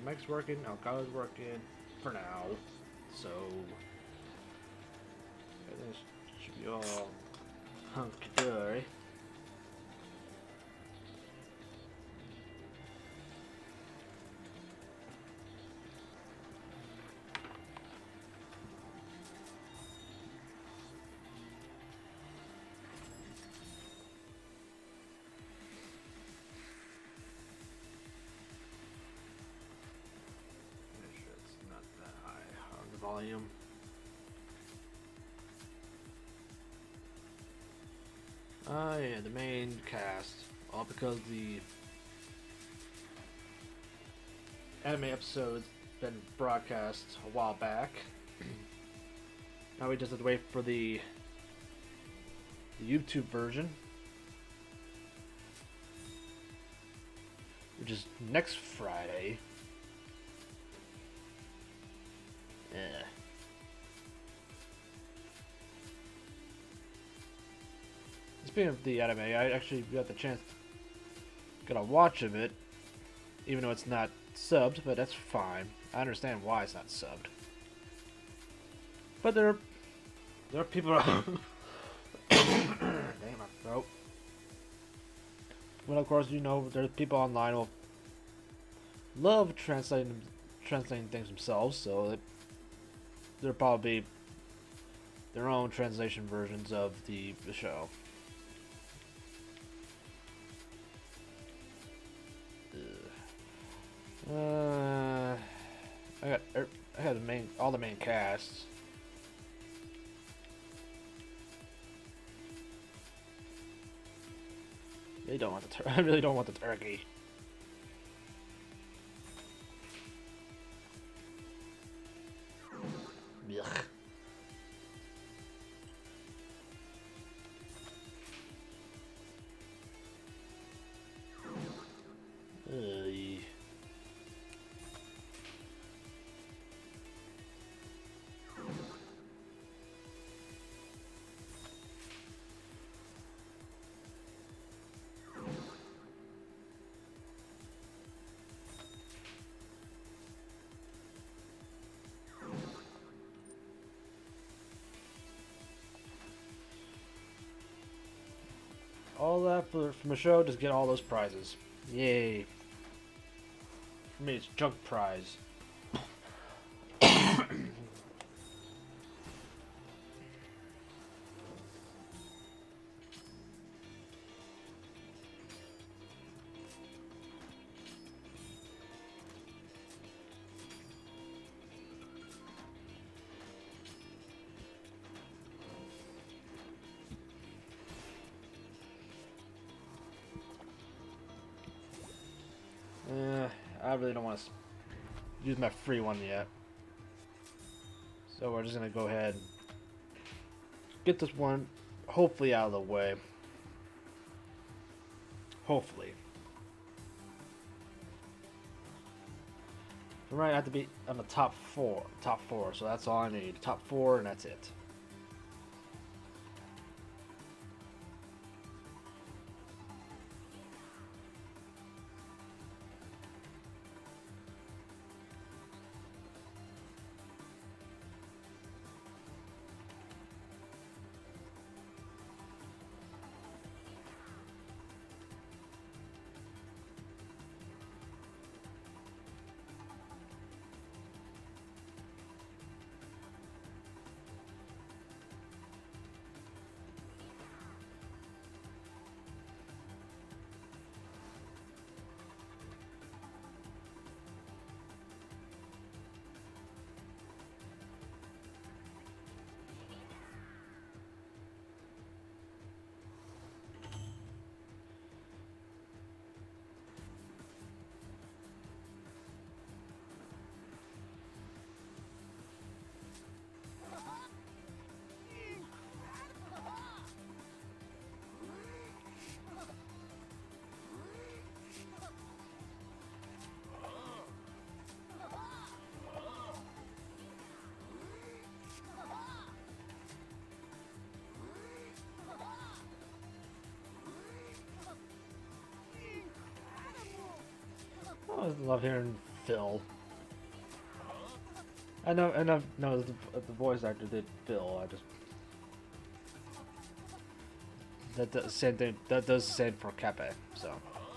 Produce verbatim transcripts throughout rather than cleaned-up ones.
mic's working, Elgato's working for now. So this should be all hunky-dory. Volume. Ah, uh, yeah, the main cast. All because the anime episode's been broadcast a while back. Now we just have to wait for the, the YouTube version, which is next Friday. Yeah. Speaking of the anime, I actually got the chance to get a watch of it, even though it's not subbed, but that's fine. I understand why it's not subbed. But there are, there are people... Dang my throat. Well, of course, you know, there's people online who will love translating, translating things themselves, so it, there'll probably be their own translation versions of the, the show. Uh, I got er, I had the main all the main casts. They don't want the tur I really don't want the turkey. Yuck. Uh, all that for, from a show, just get all those prizes. Yay. For me, it's junk prize. Uh, I really don't want to use my free one yet. So we're just going to go ahead and get this one hopefully out of the way. Hopefully. For right, I have to be on the top four. Top four, so that's all I need. Top four, and that's it. I love hearing Phil. I know, I know, no, the, the voice actor did Phil. I just that does the same thing. That does the same for Kepe. So.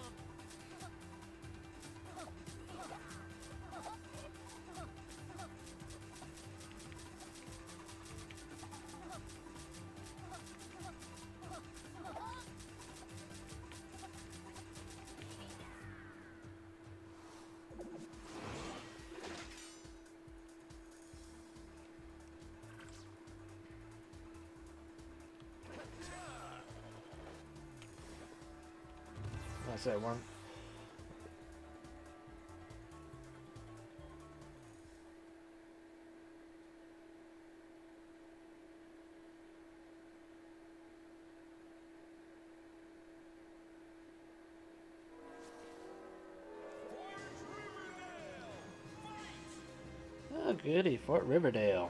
That's that one. Oh, goody, Fort Riverdale.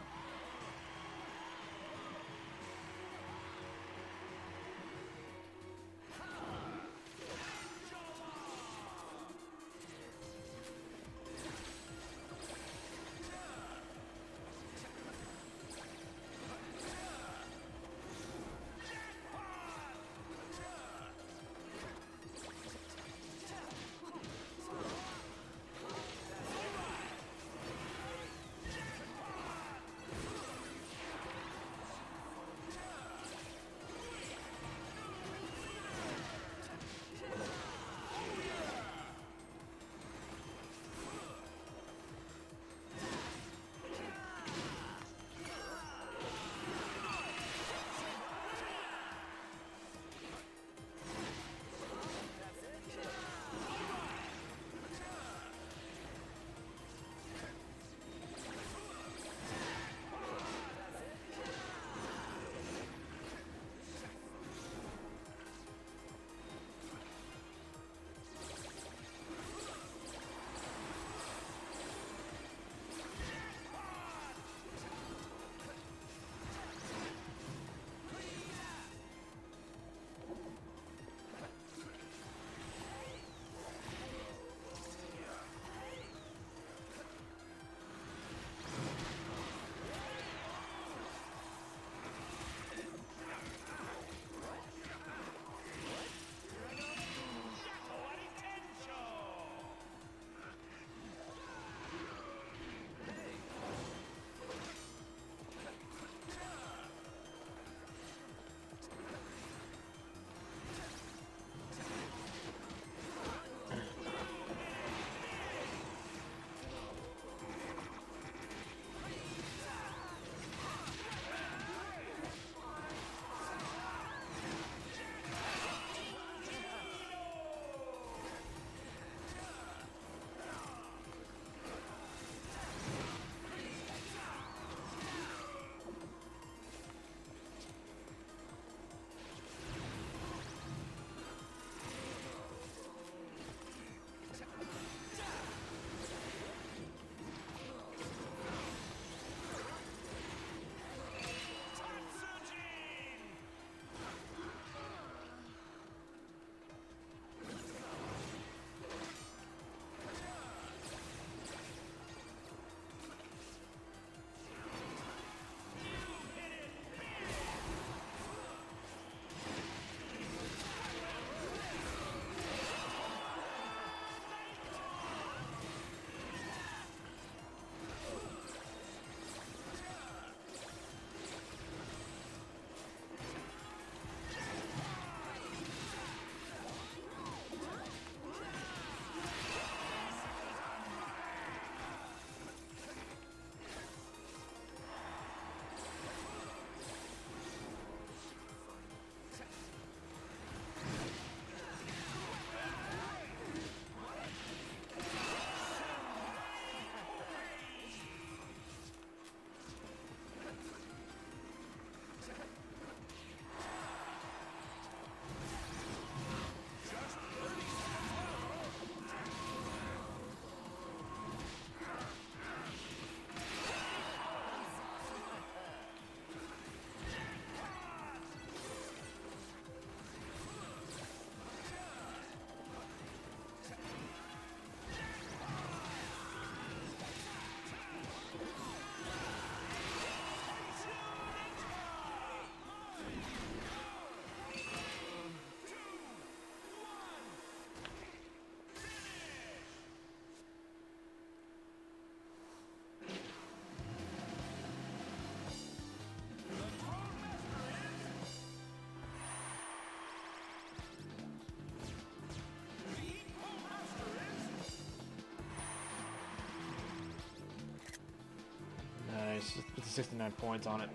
sixty-nine points on it.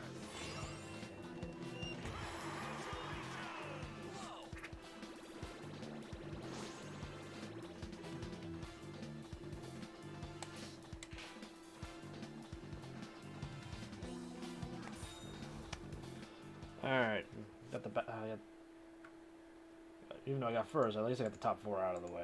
Alright, got the, uh, got, even though I got first, at least I got the top four out of the way.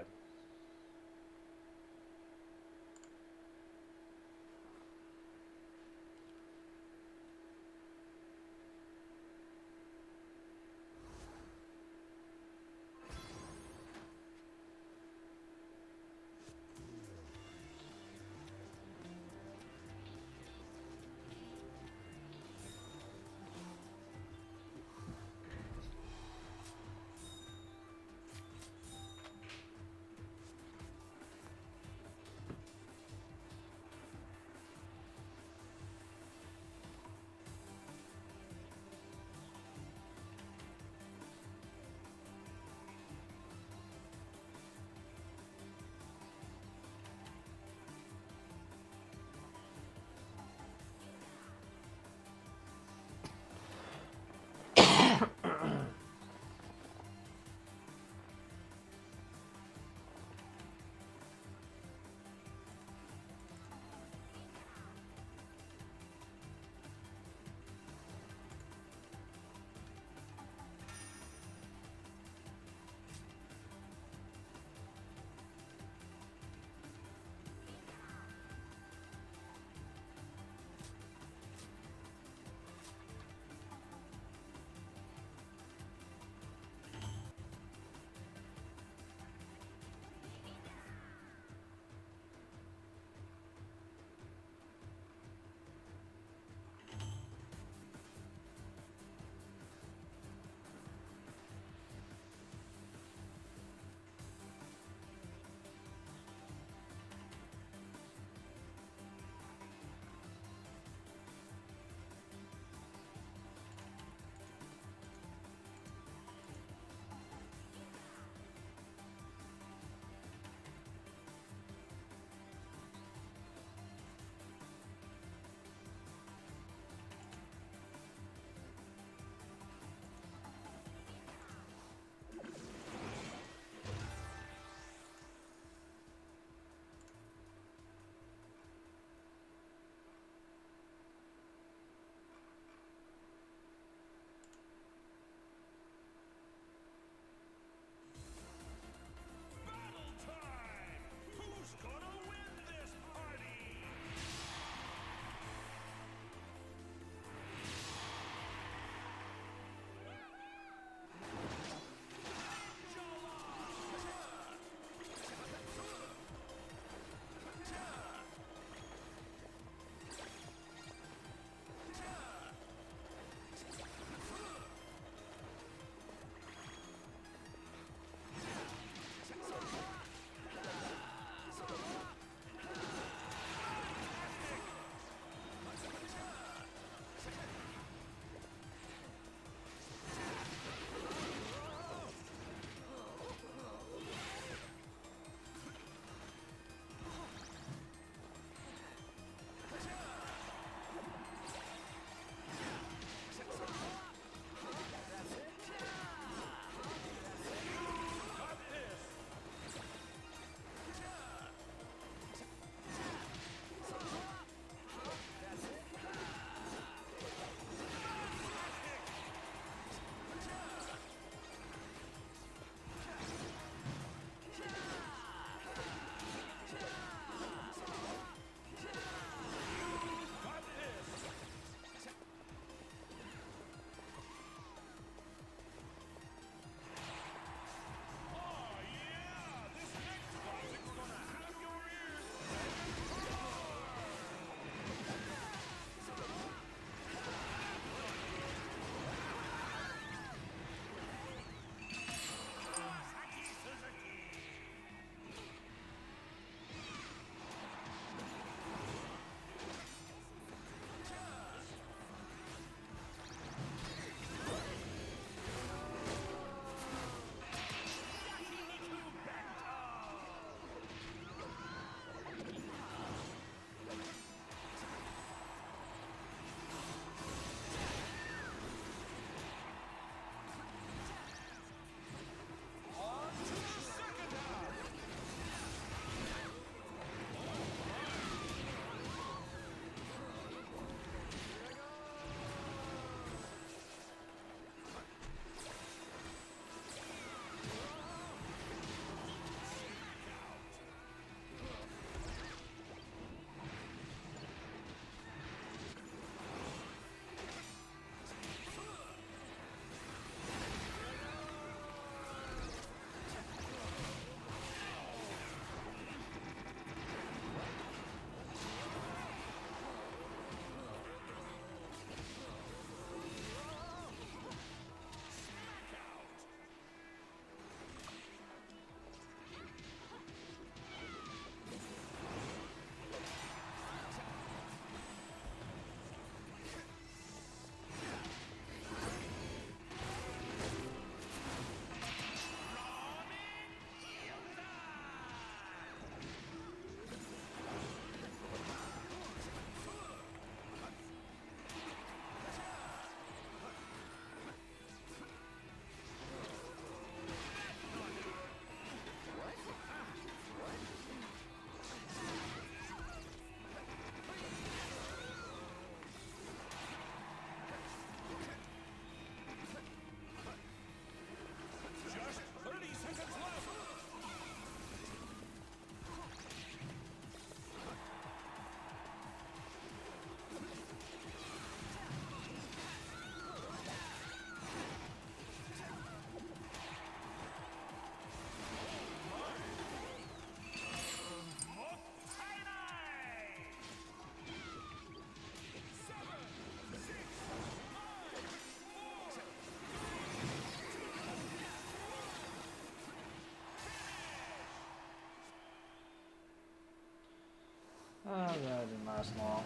Oh, that didn't last long.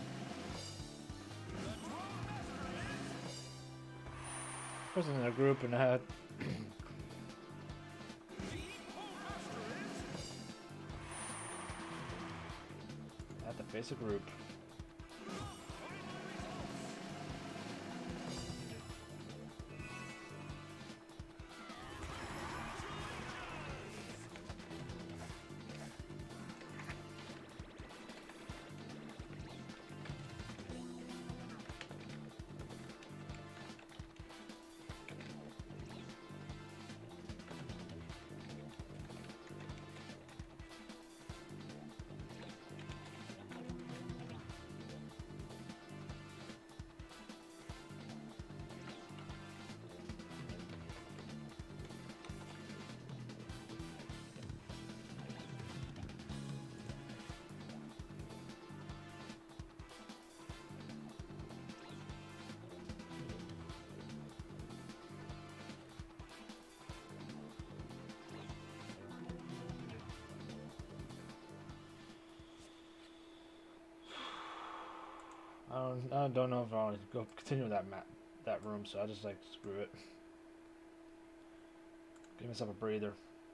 I was in a group and I had I had to face a group. I don't, I don't know if I want to go continue with that map, that room, so I just like screw it. Give myself a breather.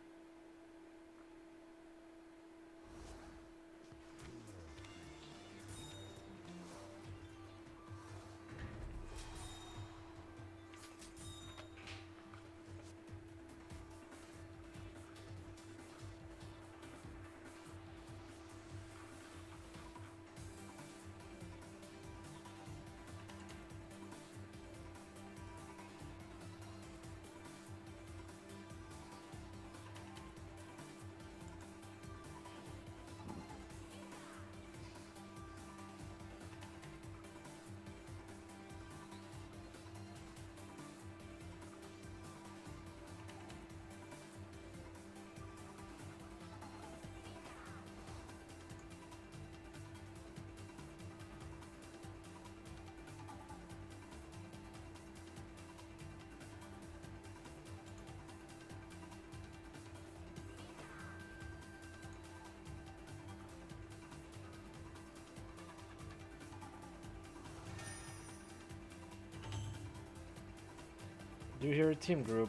Do you hear a team group?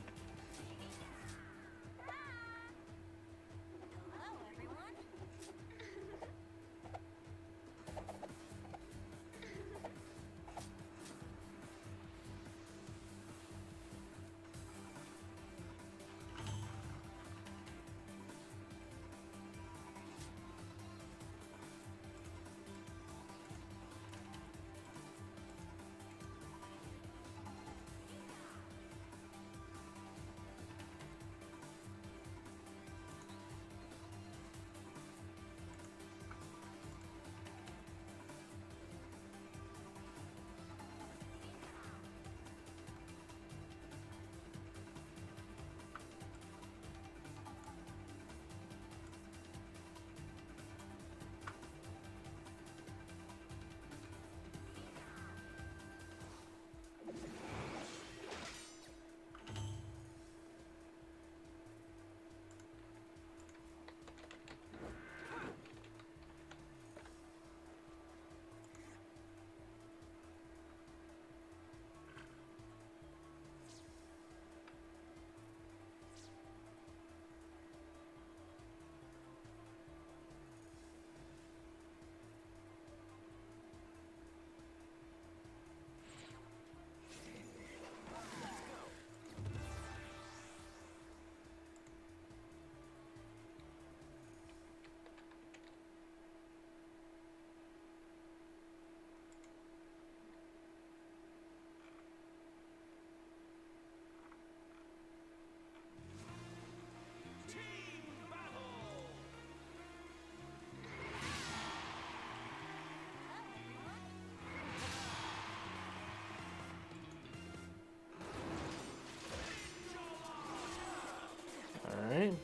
Alright.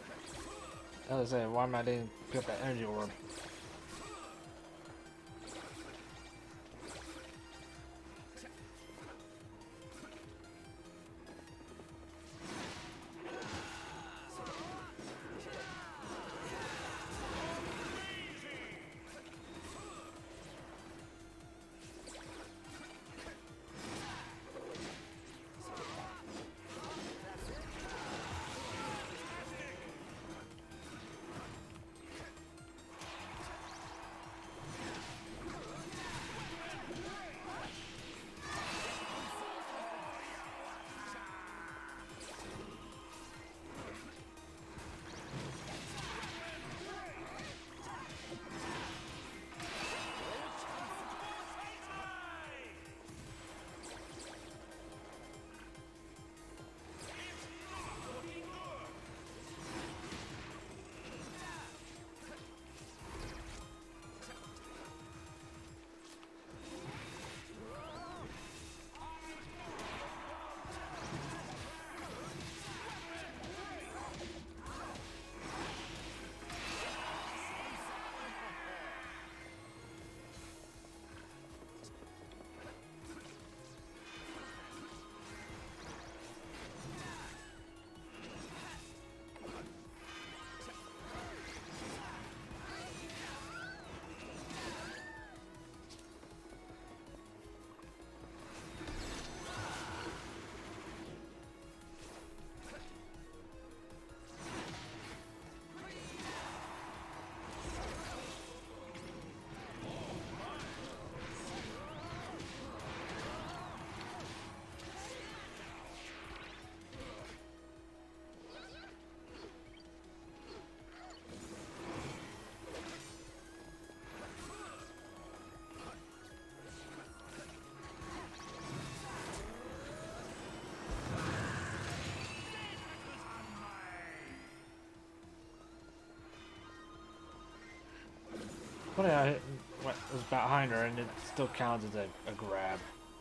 I was saying, why am I didn't pick up that energy orb? funny I hit, what, was behind her and it still counts as a, a grab.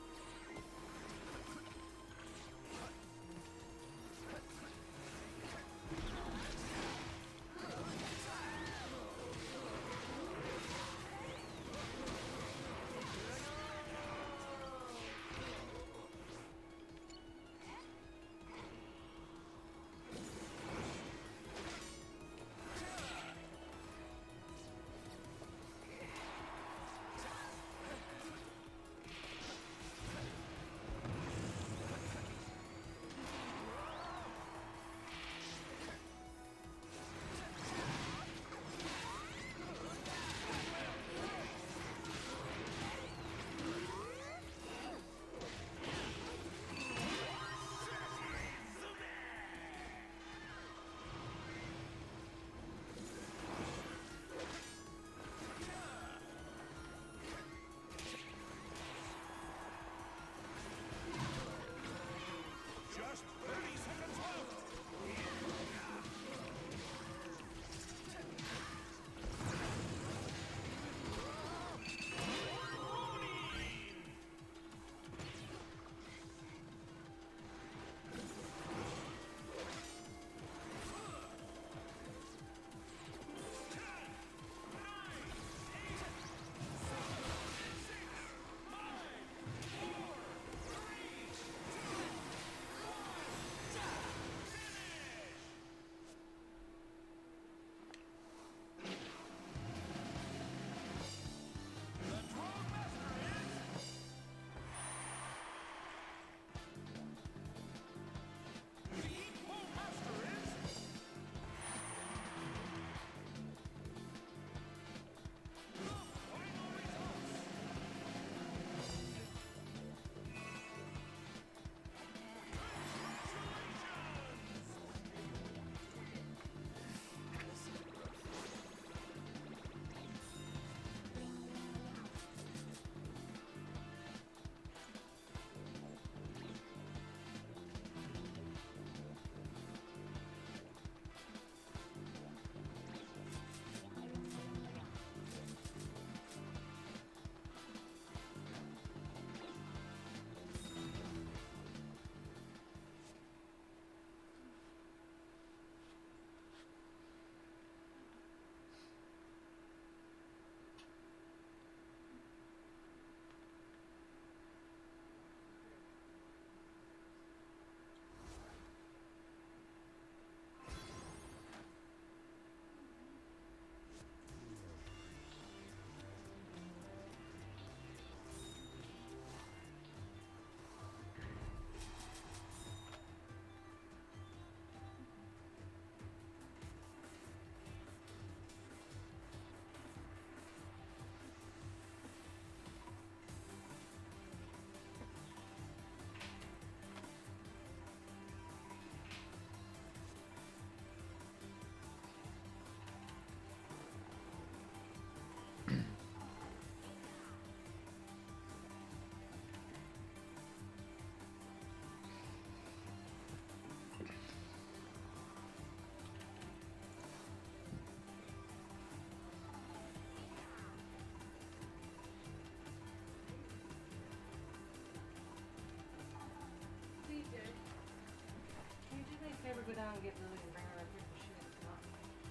Go down and get Lily and bring her up here because she didn't come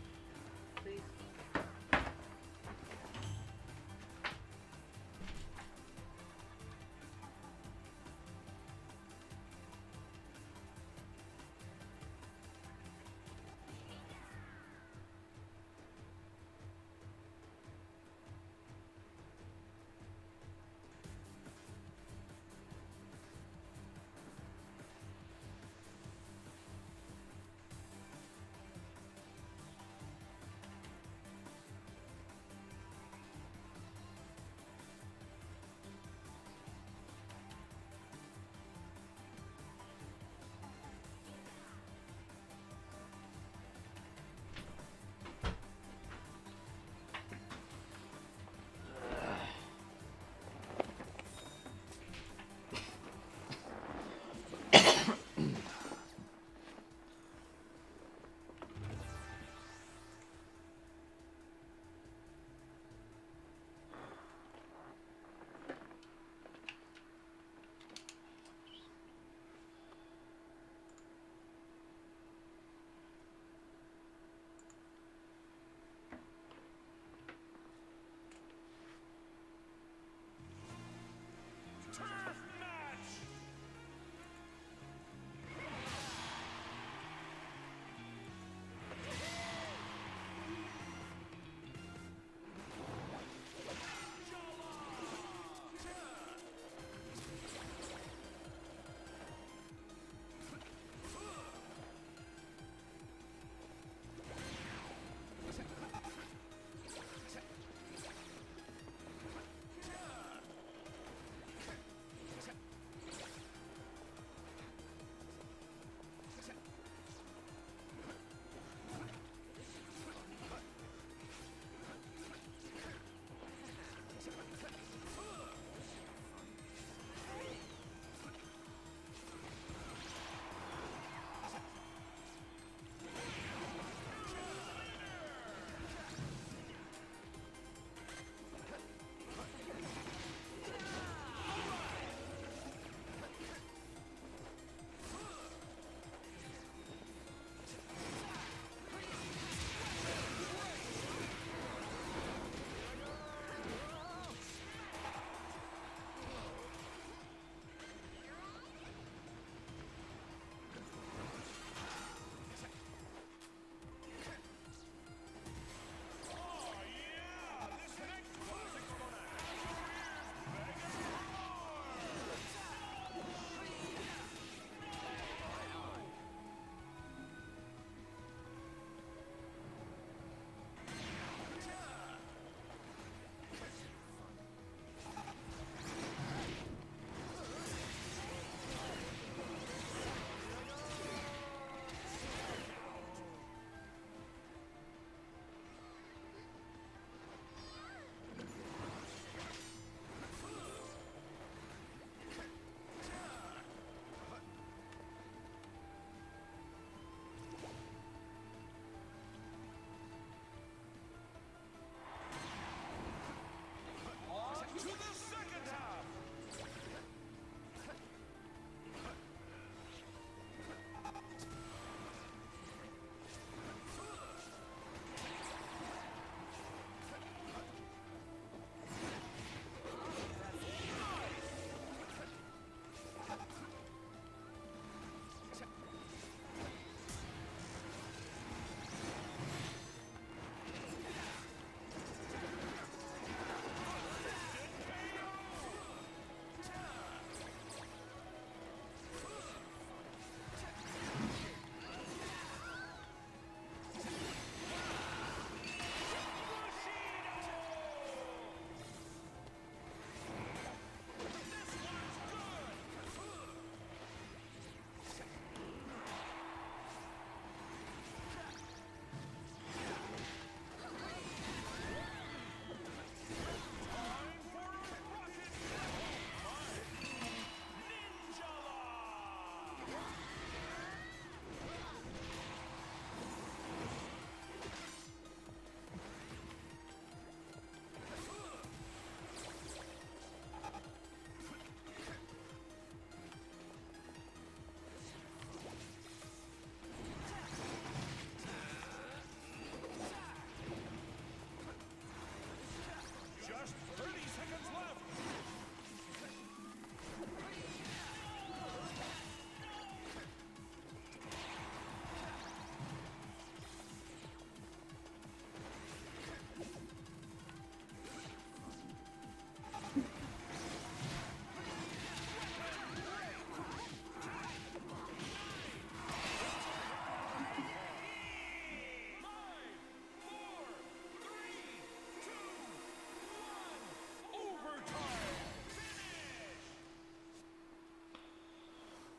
up. Please.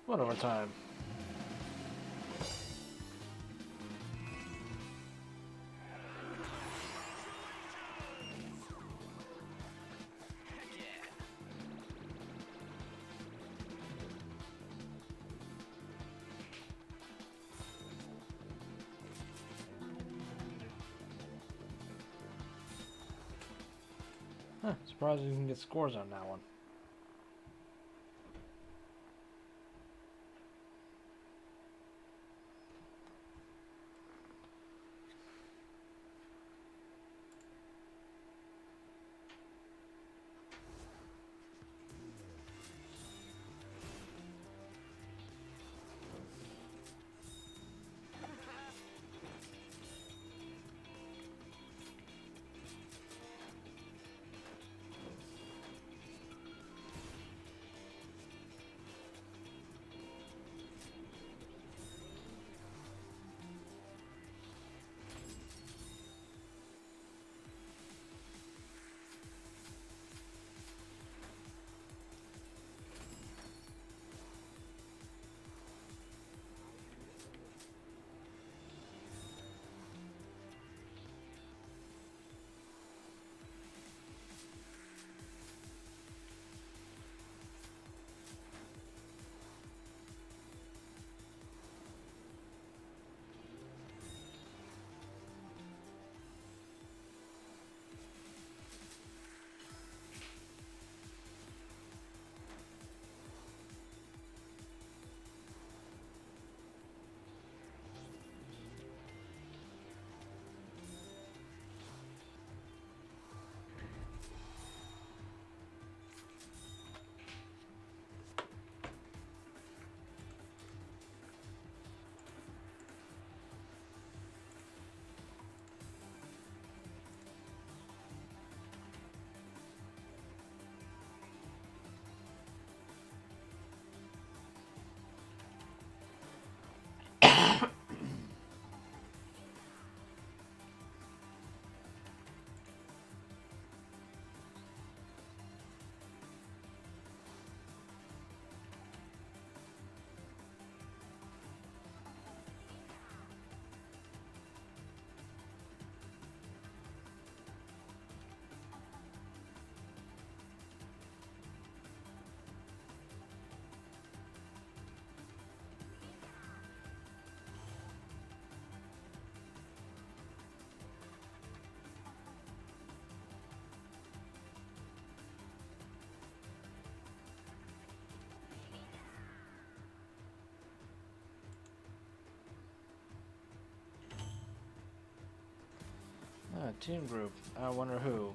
One overtime. Huh, surprised you can get scores on that one. Ah, team group. I wonder who.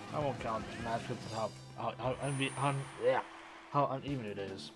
I won't count the match because of how how how, unbe un yeah, how uneven it is.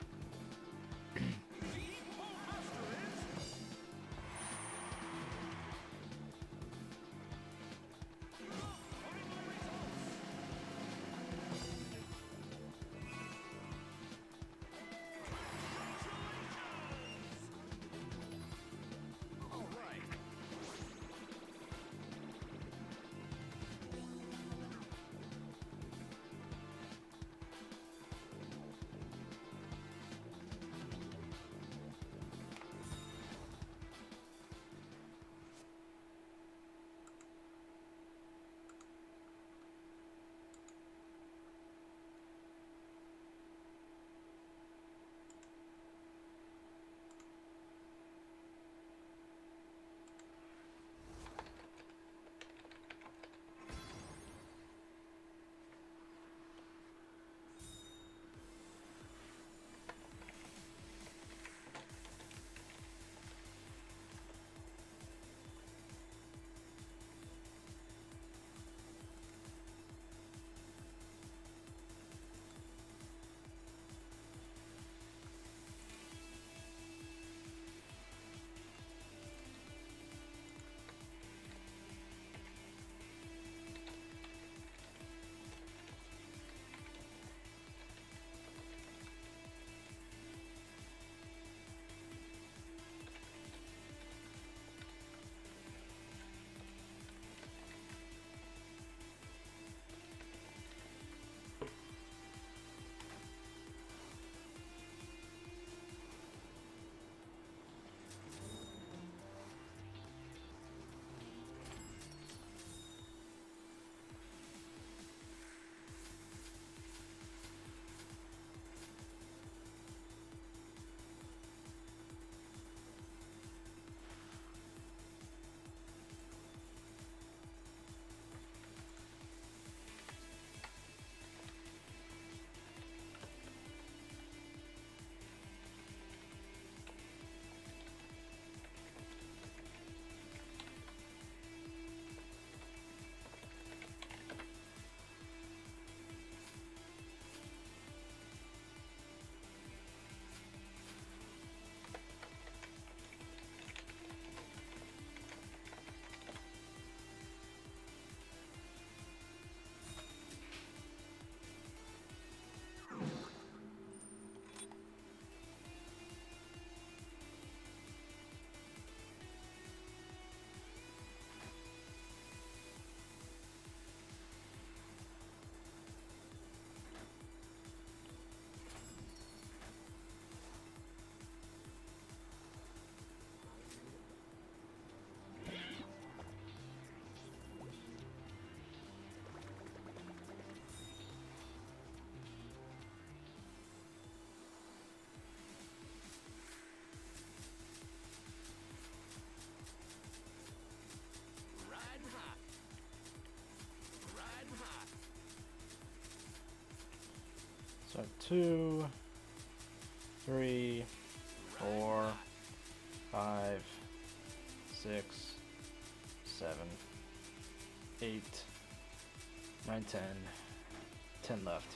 So two, three, four, five, six, seven, eight, nine, ten, ten left.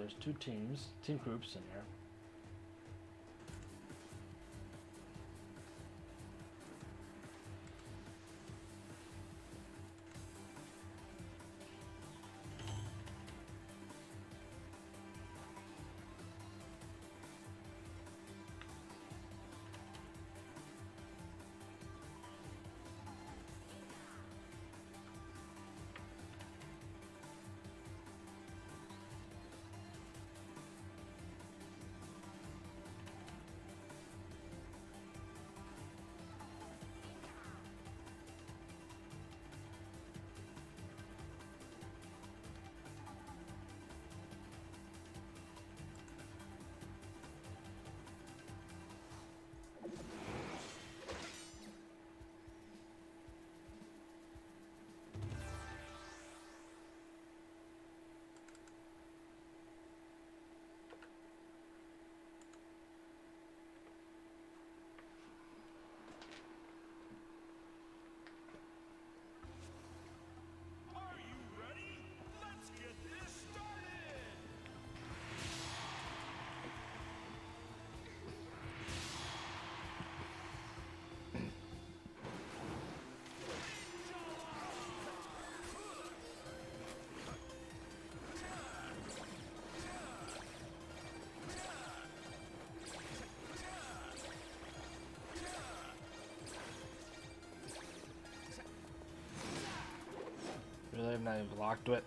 there's two teams, team groups in there. Really, I'm not even blocked to it.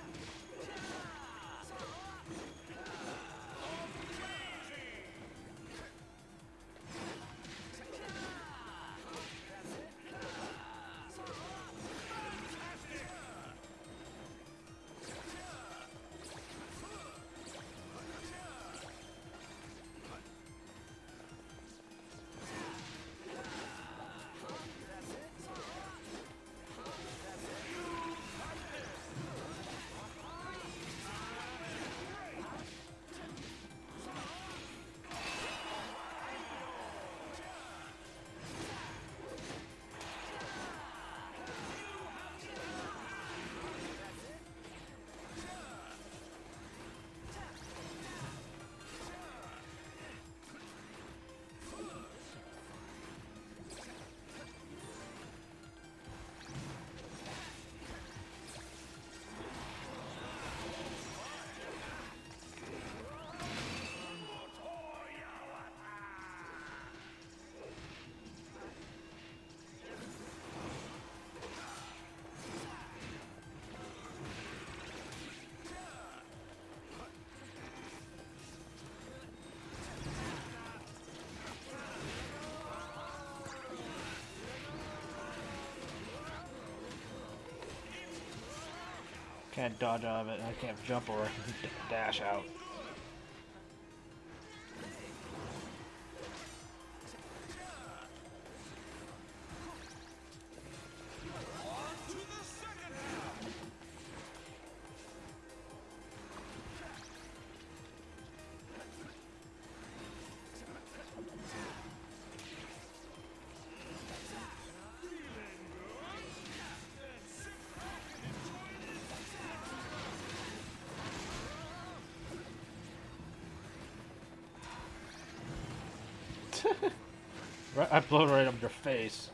Can't dodge out of it, and I can't jump or dash out. Right, I blew right up your face.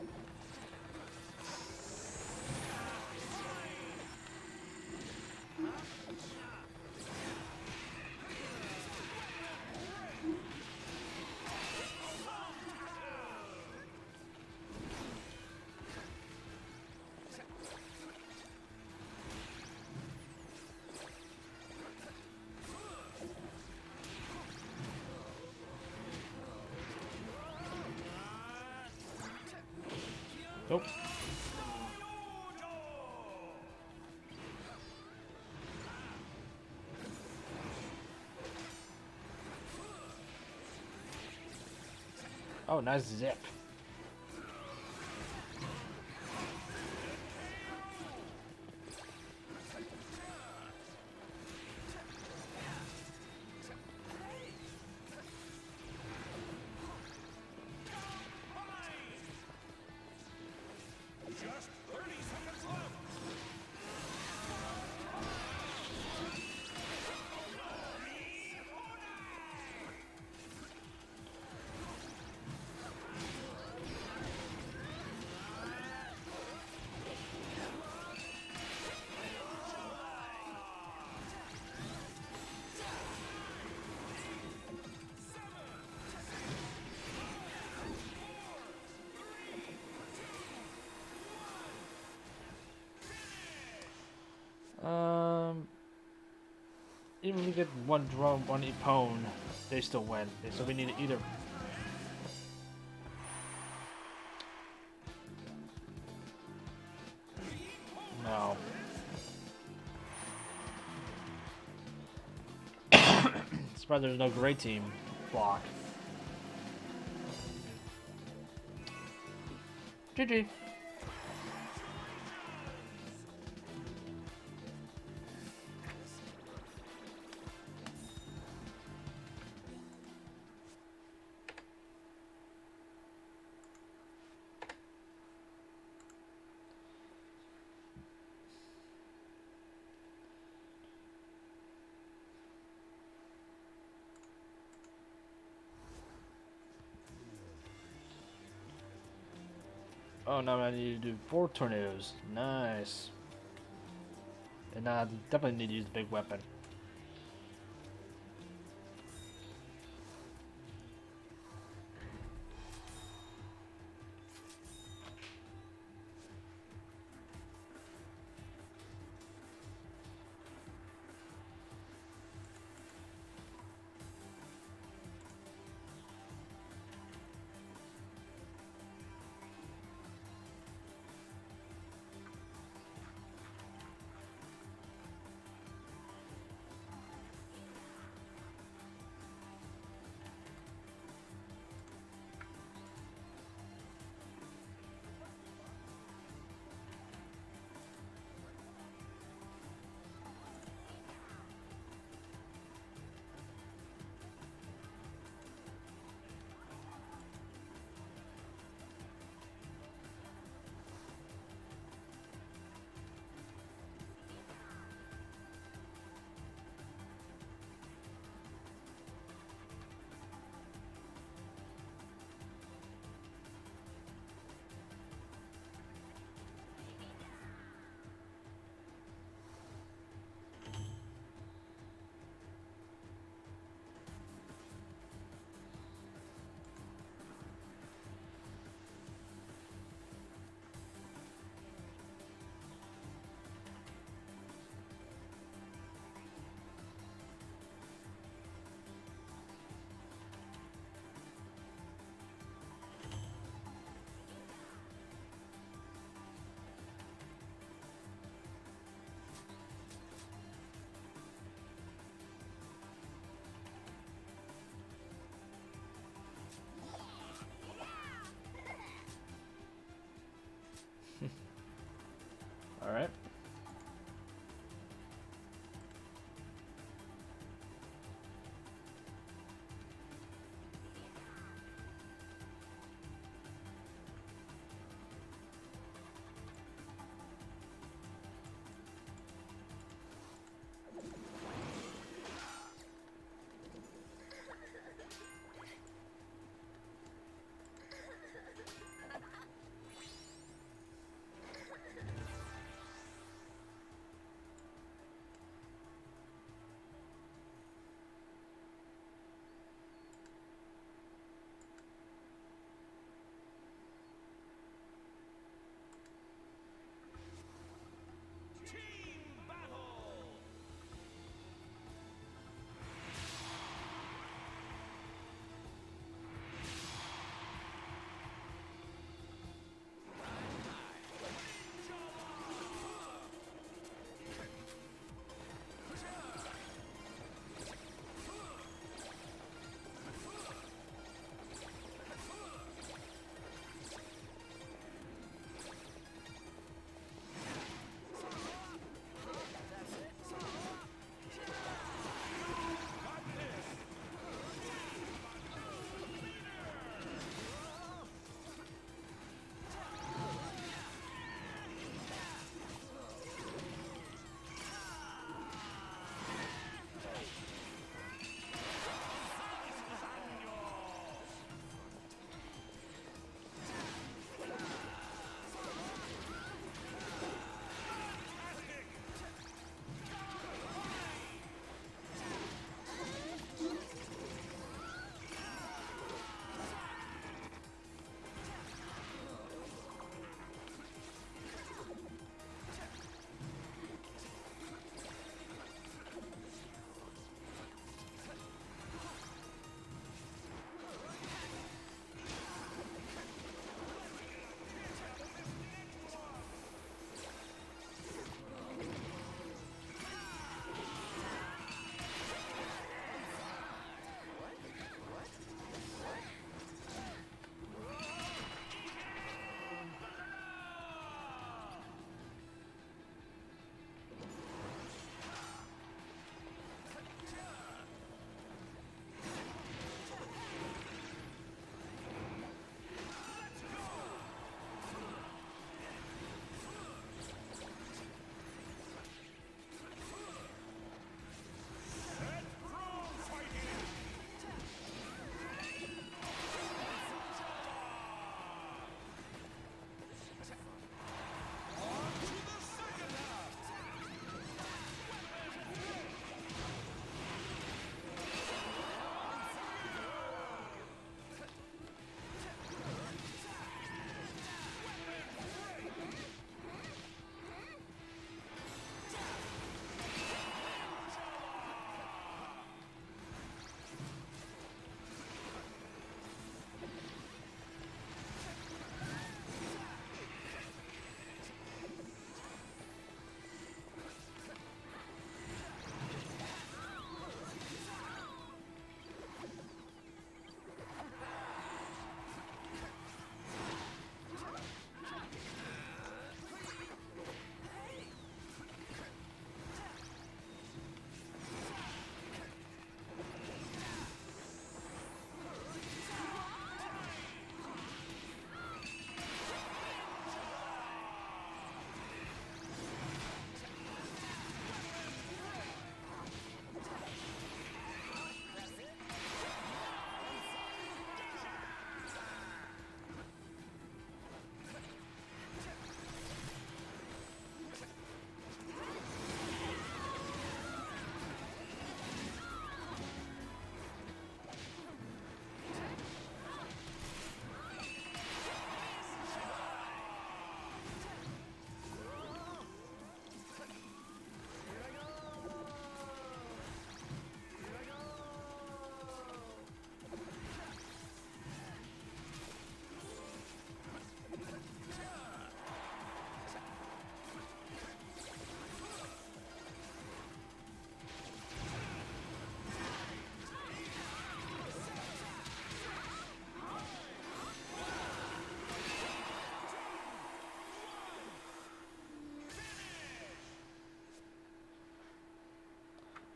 Nope. Oh, nice zip. even if we get one drone, one Epone, they still win. So we need to either. No. Surprised there's no great team block. G G. Oh, now I need to do four tornadoes. Nice. And I definitely need to use the big weapon.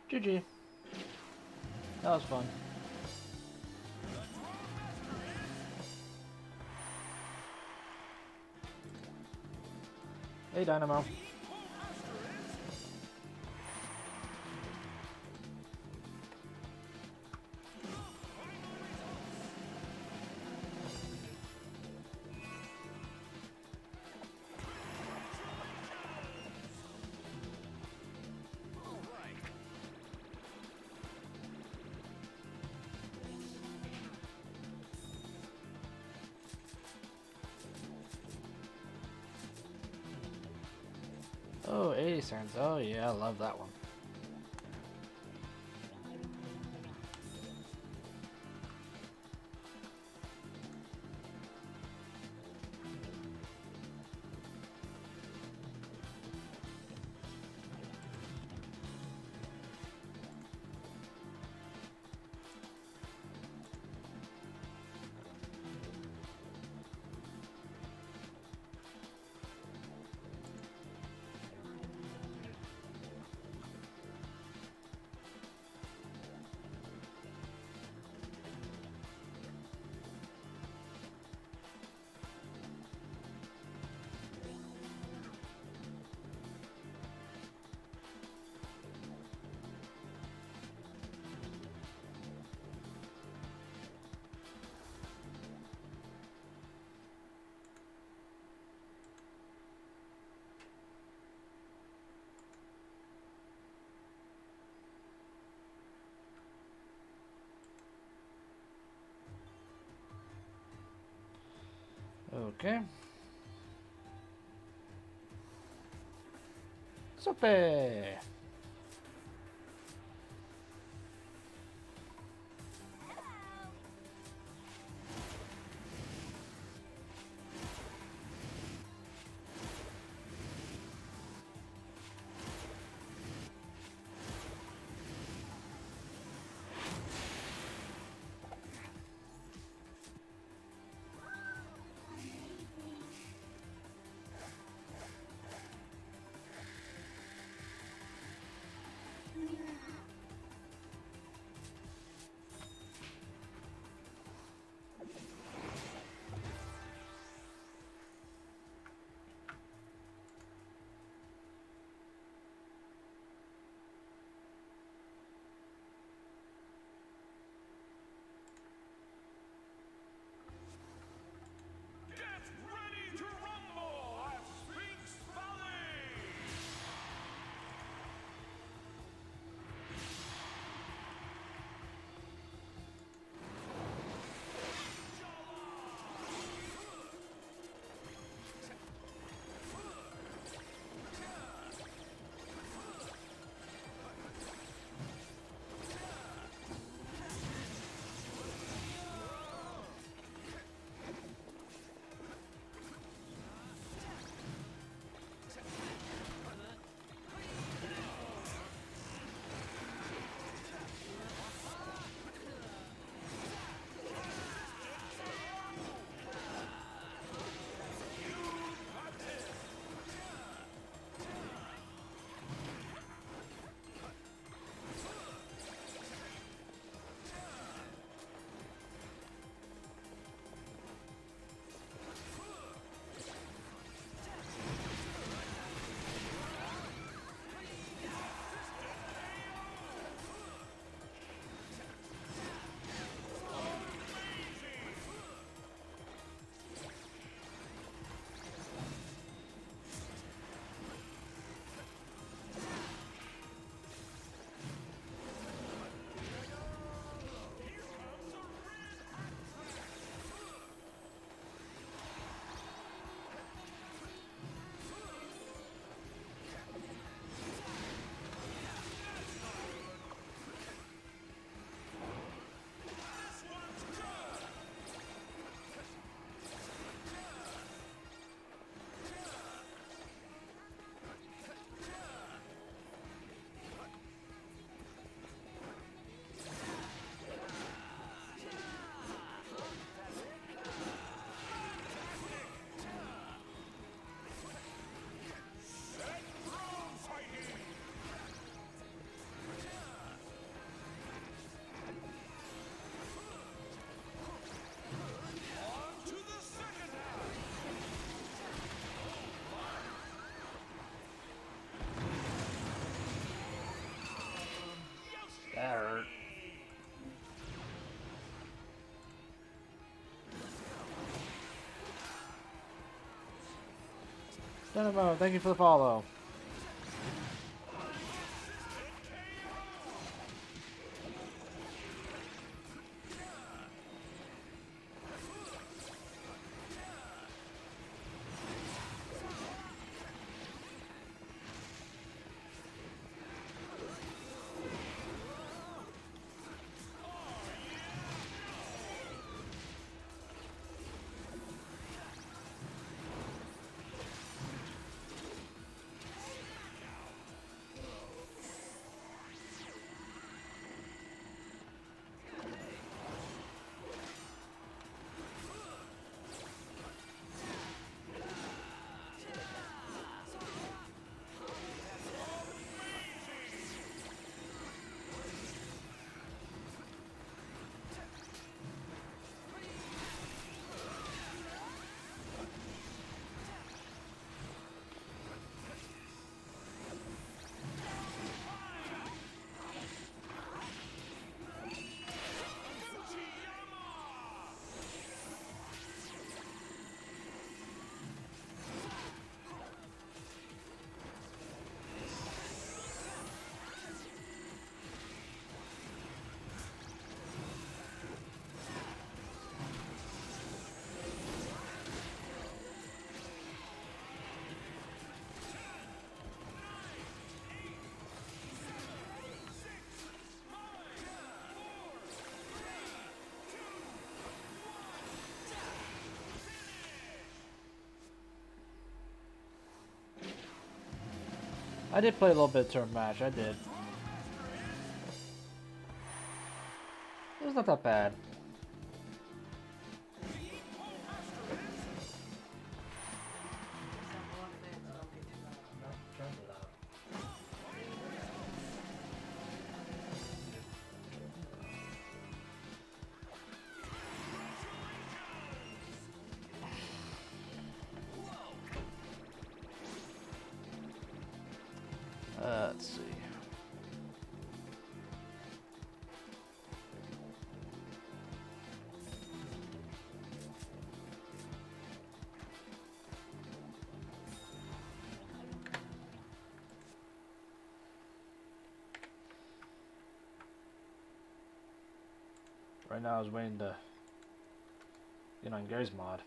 G G. That was fun. Hey, Dynamo. Oh, eighty cents. Oh, yeah, I love that one. Okay. Super. Dynamo, thank you for the follow. I did play a little bit of turn match, I did. It was not that bad. Uh, let's see. Right now I was waiting to get on Gary's mod.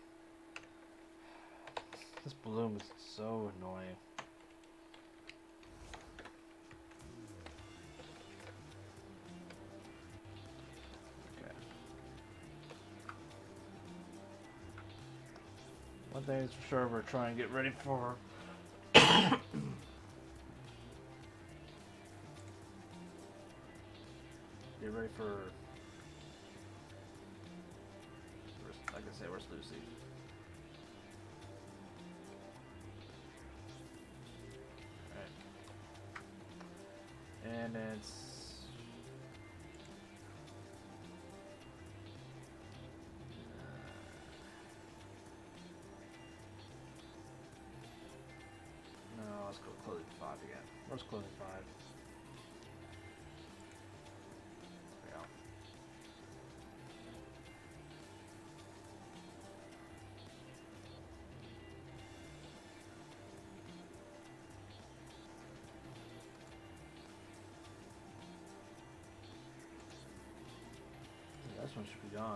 This bloom is so annoying. Okay. One thing is for sure, we're trying to get ready for get ready for like I say, where's Lucy? Alright. And it's no, let's go clothing five again. Where's clothing five? There we go. This one should be gone.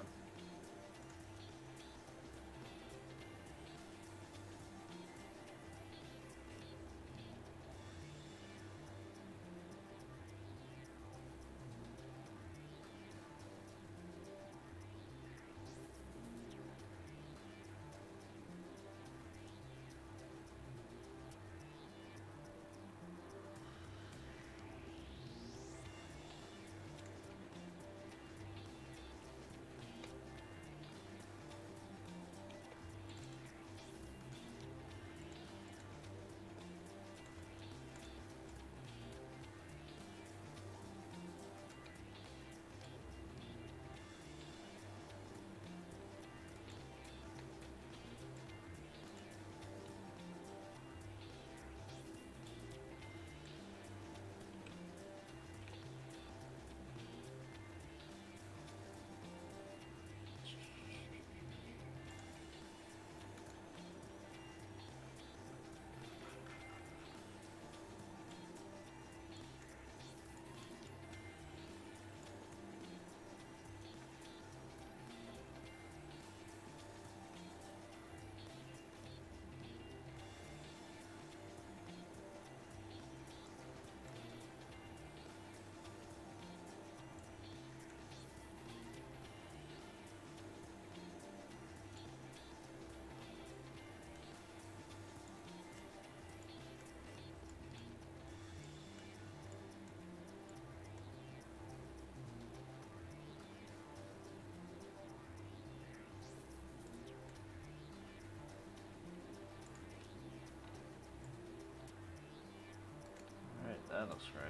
that looks great.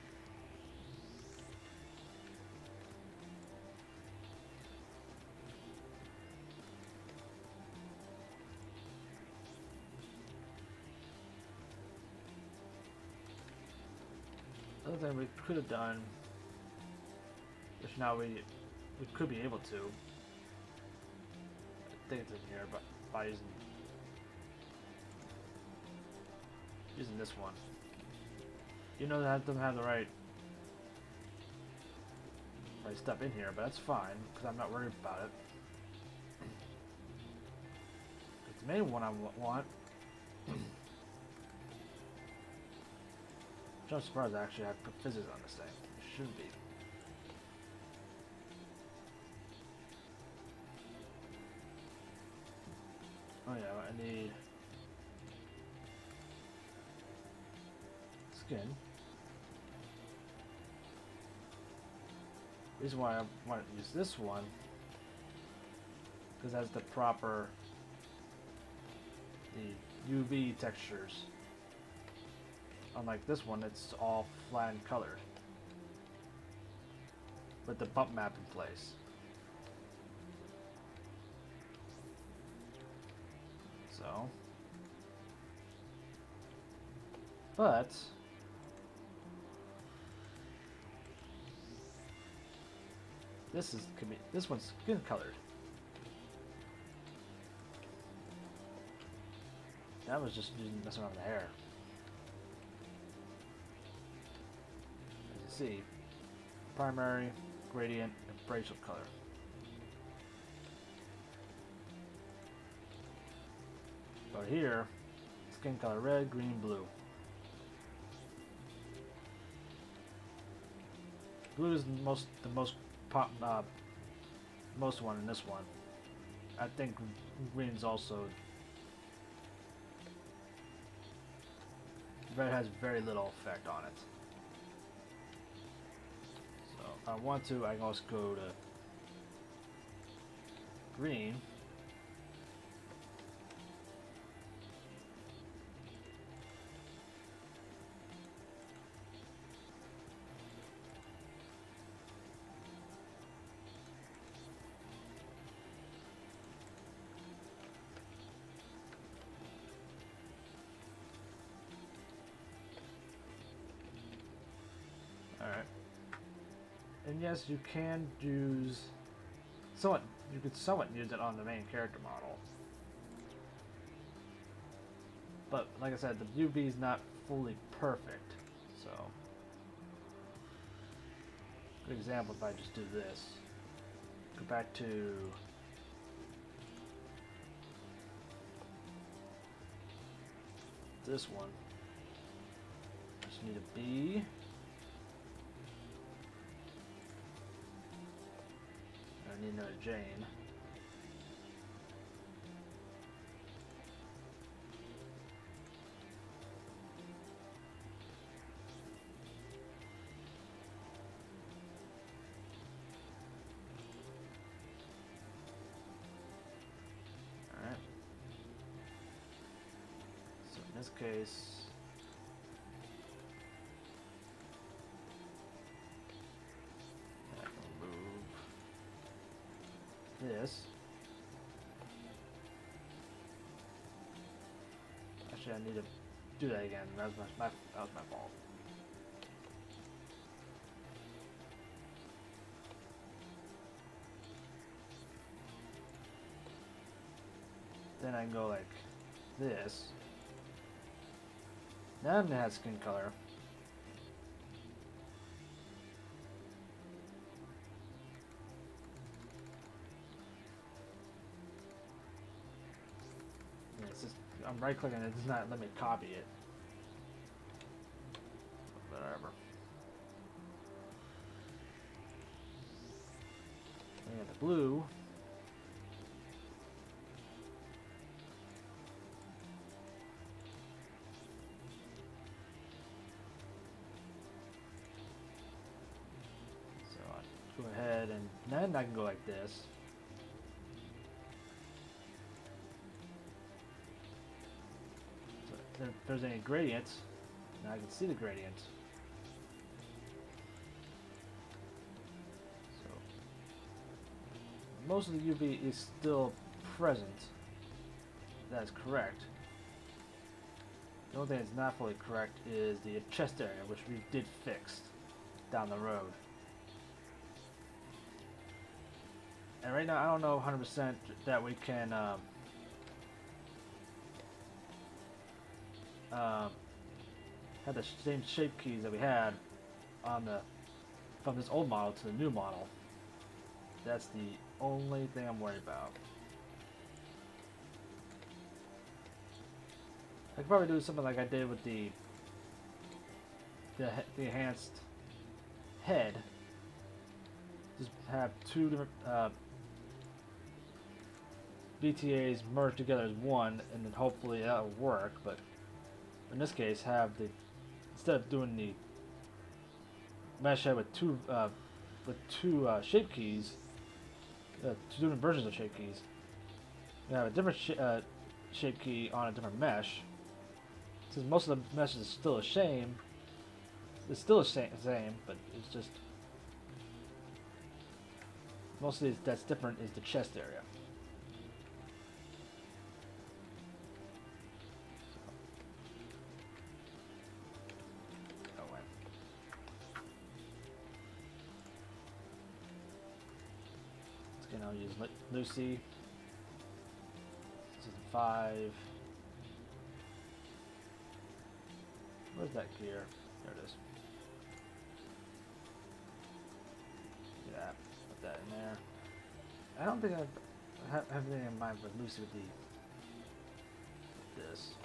Other thing we could have done, which now we we could be able to. I think it's in here, but by using using this one. You know that doesn't have the right right stuff in here, but that's fine because I'm not worried about it. It's the main one I want. I'm surprised I actually have put physics on this thing. It should be. Oh yeah, I need skin. The reason why I want to use this one because that's the proper the U V textures. Unlike this one, it's all flat and colored with the bump map in place. So, but this is this one's skin colored. That was just messing around with the hair. See, primary, gradient, and bracelet color. But here, skin color red, green, blue. Blue is the most the most pop uh, most one in this one. I think green's also red has very little effect on it. If I want to, I can also go to green. All right. And yes, you can use somewhat. You could somewhat use it on the main character model, but like I said, the U V is not fully perfect. So, good example if I just do this. Go back to this one. Just need a B. I need another Jane. Alright. So in this case, this. Actually, I need to do that again. That was my, my that was my fault. Then I can go like this. Then it has skin color. I'm right clicking it, does not let me copy it. Whatever. And the blue. So I'll go ahead and then I can go like this. If there's any gradients, now I can see the gradient. most of the U V is still present. That is correct. The only thing that's not fully correct is the chest area, which we did fix down the road. And right now, I don't know one hundred percent that we can um, um, have the same shape keys that we had on the from this old model to the new model. That's the only thing I'm worried about. I could probably do something like I did with the the, the enhanced head. Just have two different uh, B T As merged together as one, and then hopefully that'll work. But in this case, have the instead of doing the mesh head with two uh, with two uh, shape keys, uh, two different versions of shape keys. You have a different sh uh, shape key on a different mesh. Since most of the mesh is still the same, it's still the same, same, but it's just mostly that's different is the chest area. So, oh, wait. Let's get now use Lucy. Season five. Where's that gear? There it is. Yeah, put that in there. I don't think I have everything in mind with Lucy with the with this.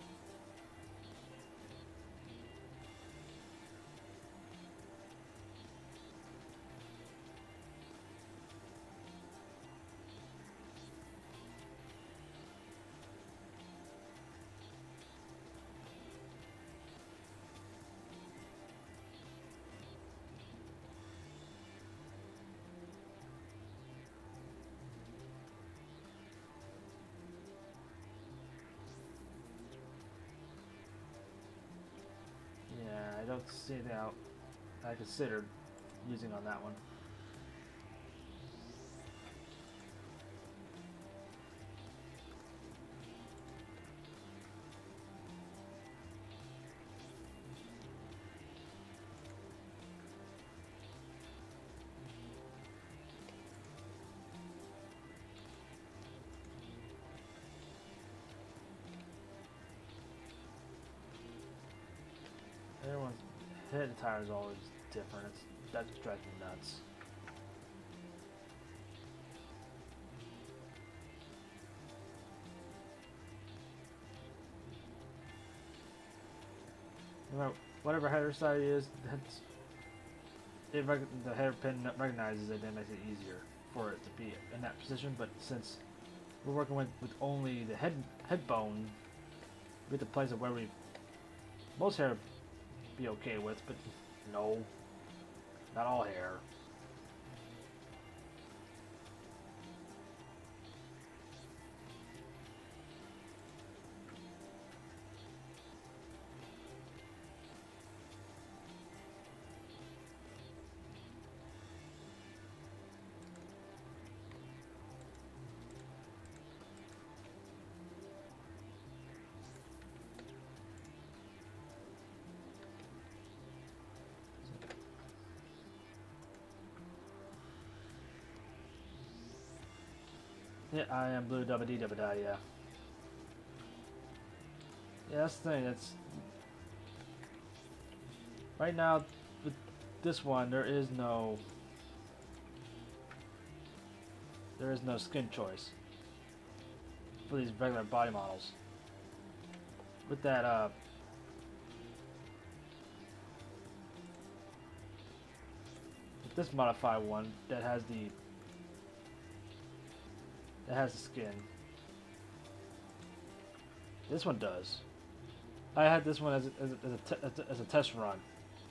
I don't see anything out I considered using on that one. Everyone's head tire is always different. It's, that just drives me nuts. No matter whatever header side it is, that's, it rec the header pin recognizes it and makes it easier for it to be in that position. But since we're working with, with only the head head bone, we have to place it where we most hair be okay with, but no, not all hair. Yeah, I am blue double D double die, yeah. Yeah, that's the thing, that's right now with this one there is no there is no skin choice for these regular body models. With that uh with this modified one that has the It has the skin. This one does. I had this one as a, as a, as a, te as a, as a test run.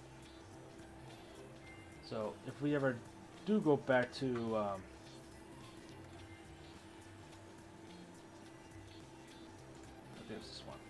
So if we ever do go back to um, I think it's this one.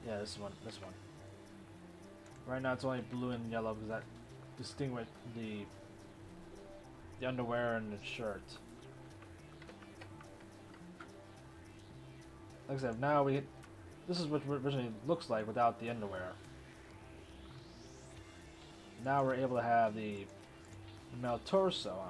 Yeah, this one. This one. Right now it's only blue and yellow because that distinguish the the underwear and the shirt. Like I said, now we this is what it originally looks like without the underwear. Now we're able to have the male torso on.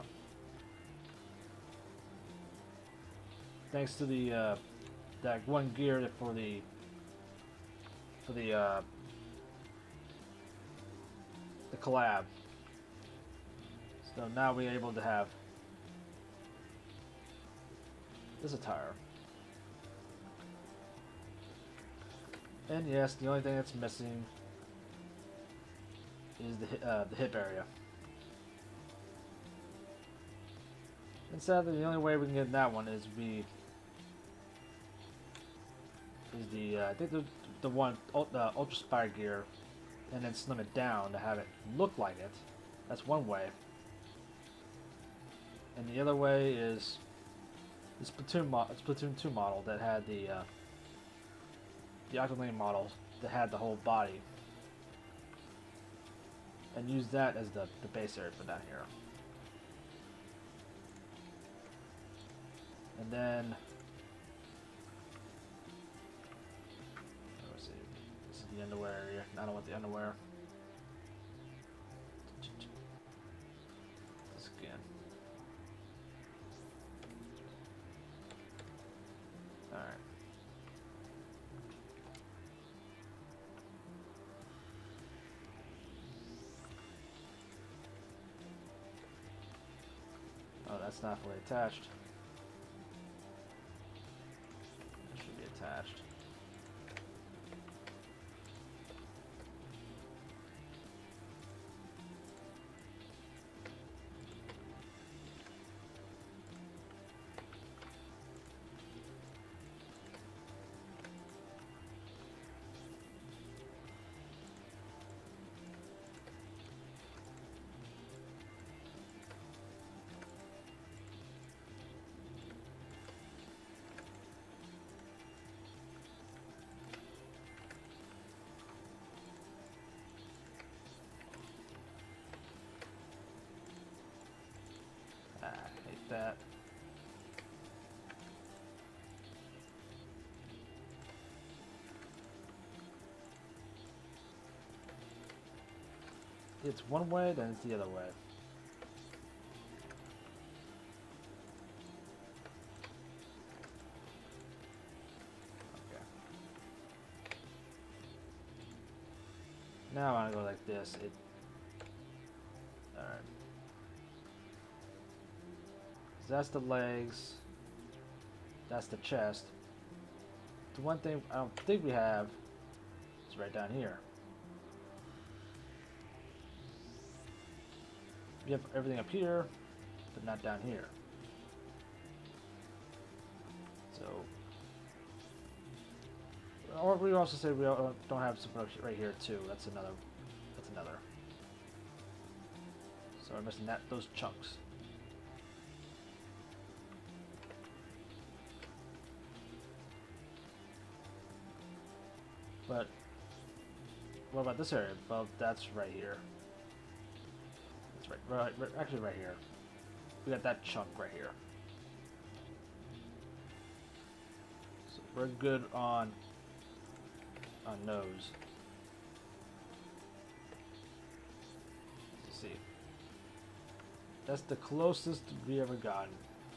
Thanks to the uh, that one gear for the for the uh, the collab. So now we're able to have this attire. And yes, the only thing that's missing is the uh, the hip area. And sadly, the only way we can get that one is we is the uh, I think the the one the Ultra Spire gear, and then slim it down to have it look like it. That's one way. And the other way is this Splatoon mo Splatoon two model that had the uh, the Octoling model that had the whole body, and use that as the the base area for down here. And then let's see, this is the underwear area. I don't want the underwear. This again. All right. Oh, that's not fully attached. It should be attached. That. It's one way, then it's the other way. Okay. Now I go like this. It. All right. That's the legs. That's the chest. The one thing I don't think we have is right down here. We have everything up here, but not down here. So, or we also say we don't have support right here too. That's another. That's another. So we're missing that those chunks. But what about this area? Well, that's right here. That's right, right, right, actually right here. We got that chunk right here. So we're good on on nose. Let's see. That's the closest we ever gotten.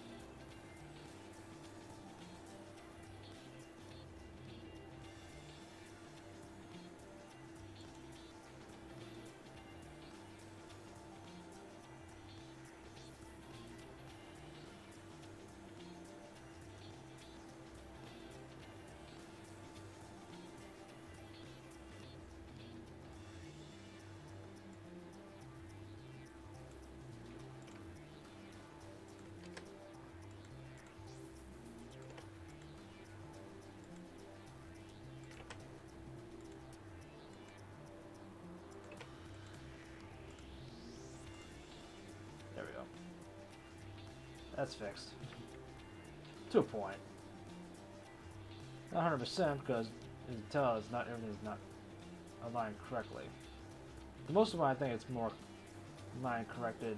There we go. That's fixed. To a point. Not one hundred percent because you can tell it's not everything's not aligned correctly. The most of them, I think it's more line corrected.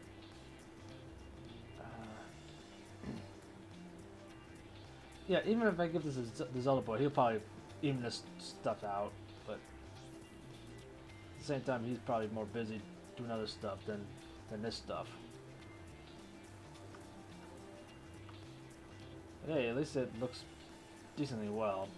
Uh, yeah, even if I give this to the Zelda boy, he'll probably even this stuff out. But at the same time, he's probably more busy doing other stuff than than this stuff. But hey, at least it looks decently well.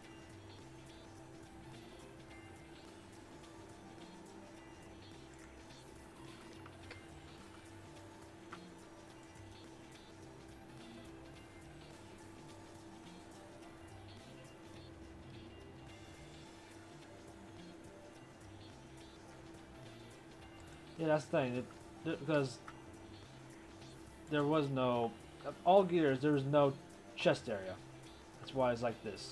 Yeah, that's the thing, it, it, because there was no, all Gears, there was no chest area. That's why it's like this.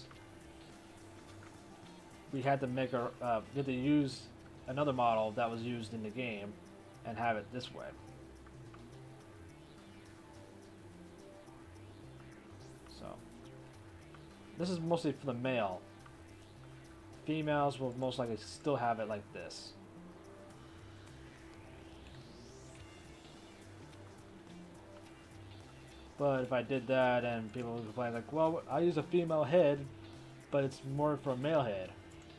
We had to make our, uh, we had to use another model that was used in the game and have it this way. So, this is mostly for the male. Females will most likely still have it like this. But if I did that and people would complain like, well, I use a female head, but it's more for a male head.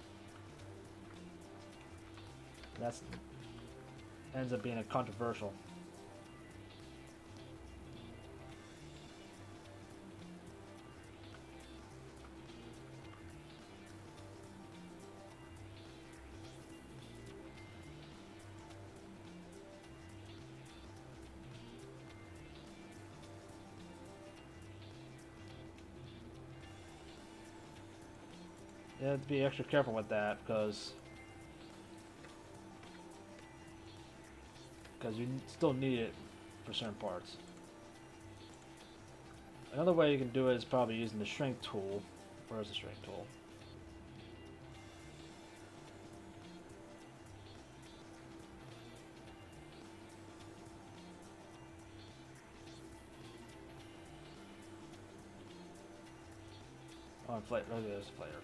That's ends up being a controversial. You have to be extra careful with that because because you still need it for certain parts. Another way you can do it is probably using the shrink tool. Where's the shrink tool? Oh, inflate. Oh, there's a inflator.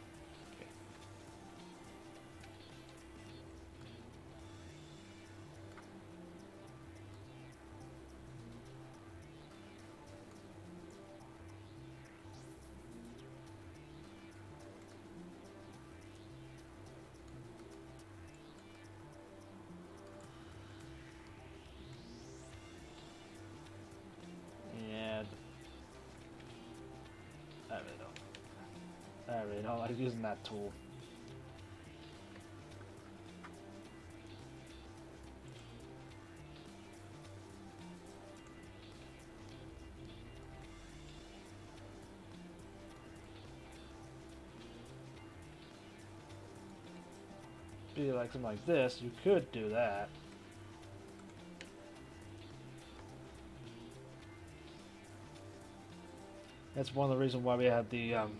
I really don't like using that tool. Be like something like this, you could do that. That's one of the reasons why we have the um,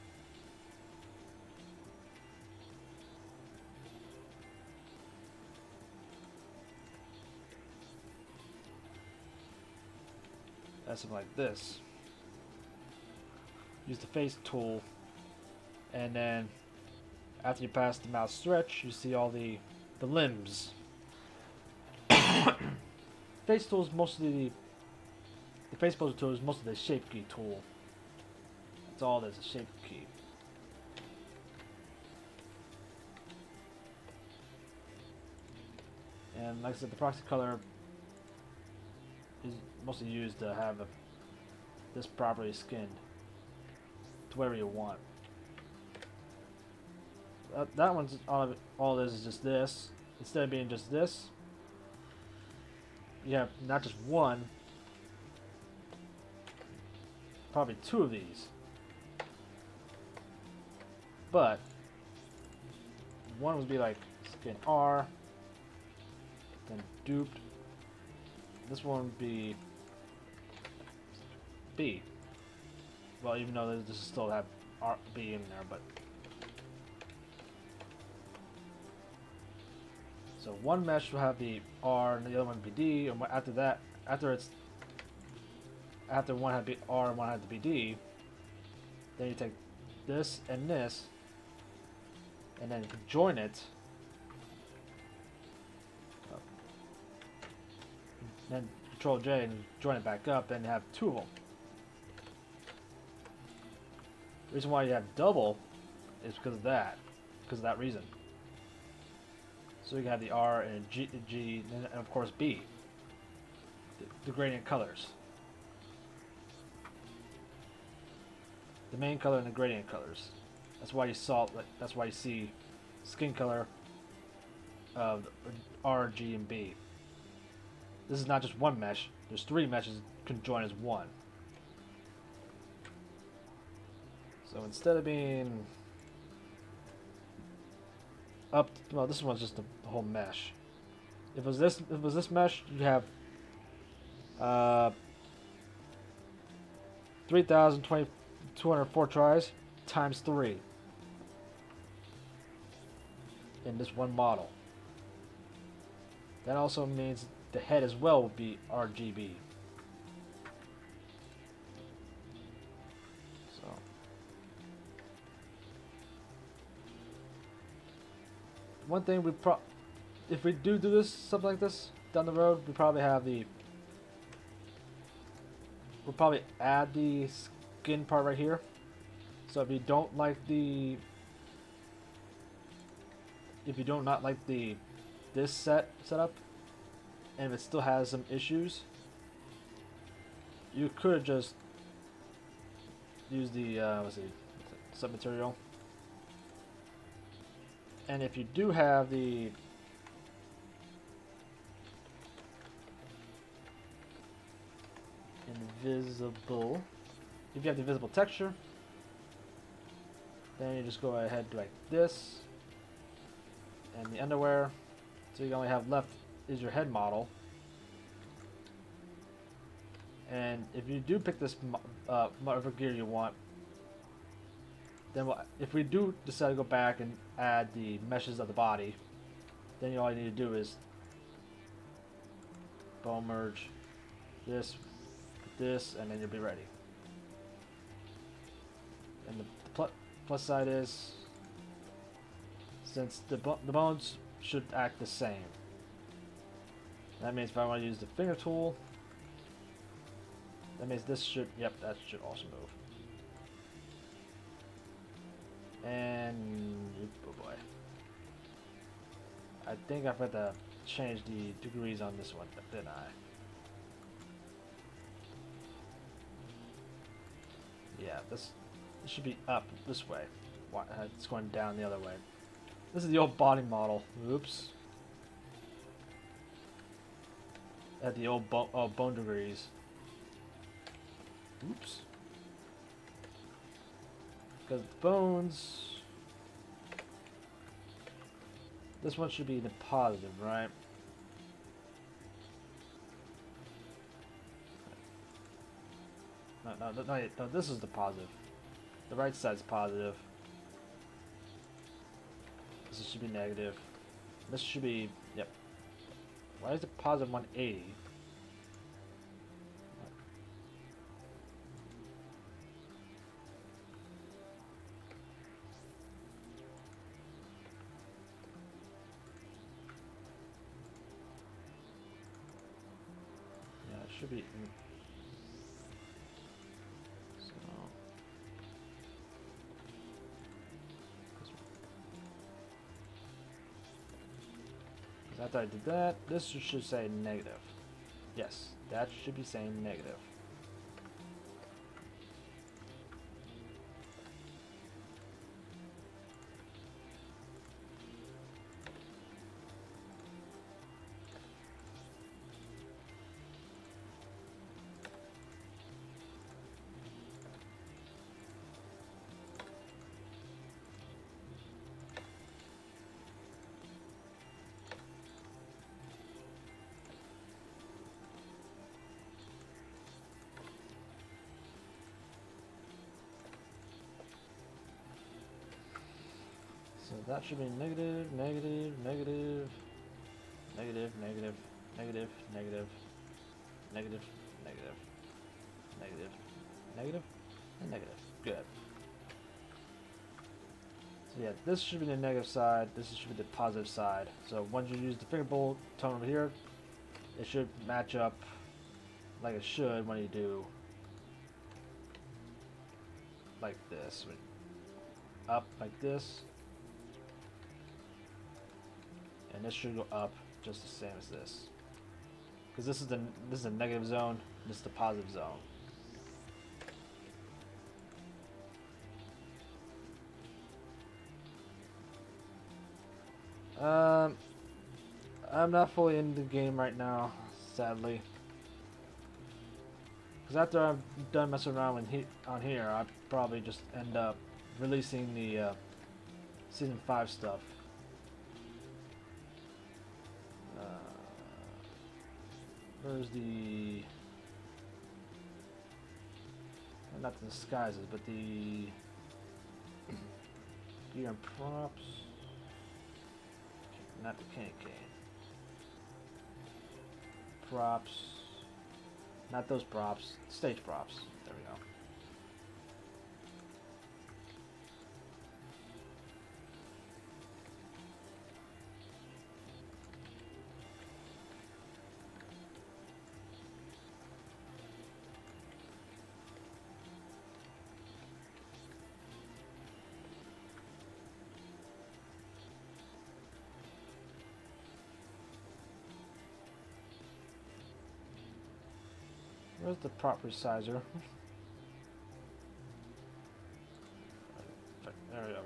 that's something like this. Use the face tool, and then after you pass the mouse stretch, you see all the the limbs. Face tool is mostly the the face poser tool is mostly the shape key tool. That's all there's, a shape key. And like I said, the proxy color is mostly used to have a, this properly skinned to whatever you want. That, that one's all, all it is is just this. Instead of being just this, you have not just one, probably two of these. But one would be like skin R, then duped. This one would be B. Well, even though this still have R, B in there, but so one mesh will have the R and the other one be D, and after that, after it's after one had to be R and one had to be D, then you take this and this and then you can join it. Uh, then Control J and join it back up, and have two of them. The reason why you have double is because of that, because of that reason. So you can have the R and a G, a G and of course B, the, the gradient colors. The main color and the gradient colors. That's why you saw. That's why you see skin color of R, G, and B. This is not just one mesh. There's three meshes can join as one. So instead of being up, well, this one's just the whole mesh. If it was this, if it was this mesh, you'd have uh, three thousand two hundred four tries times three in this one model. That also means the head as well will be R G B. So one thing we pro if we do do this something like this down the road, we probably have the we'll probably add the skin part right here. So if you don't like the if you don't not like the this set setup, and if it still has some issues, you could just use the uh, let's see, sub material. And if you do have the invisible, if you have the visible texture, then you just go ahead and do like this, and the underwear. So you only have left is your head model. And if you do pick this uh, whatever gear you want, then we'll, if we do decide to go back and add the meshes of the body, then all you need to do is bone merge this with this, and then you'll be ready. And the, the pl plus side is, since the, bo the bones should act the same. That means if I want to use the finger tool, that means this should, yep, that should also move. And, oh boy. I think I forgot to change the degrees on this one, didn't I? Yeah, this, this should be up this way. It's going down the other way. This is the old body model. Oops. At the old bo oh, bone degrees. Oops. Because bones. This one should be the positive, right? No, no, no, no, no, this is the positive. The right side's positive. This should be negative. This should be, yep. Why is it positive one eighty? Yeah, it should be. So. After I did that, this should say negative. Yes, that should be saying negative. So that should be negative, negative, negative, negative, negative, negative, negative, negative, negative, negative, negative, and negative. Good. Yeah, this should be the negative side, this should be the positive side. So once you use the finger bolt tone over here, it should match up like it should when you do like this. Up like this. And this should go up just the same as this. Because this is the this is the negative zone, this is the positive zone. Um, I'm not fully in the game right now, sadly. Because after I'm done messing around with he on here, I probably just end up releasing the uh, season five stuff. Uh, where's the not the disguises, but the gear and props. Not the candy cane. Props. Not those props. Stage props. There we go. Where's the prop resizer? There we go.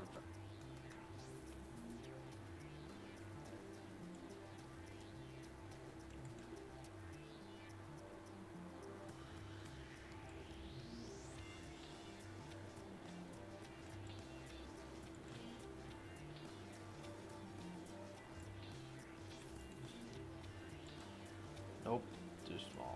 Nope, too small.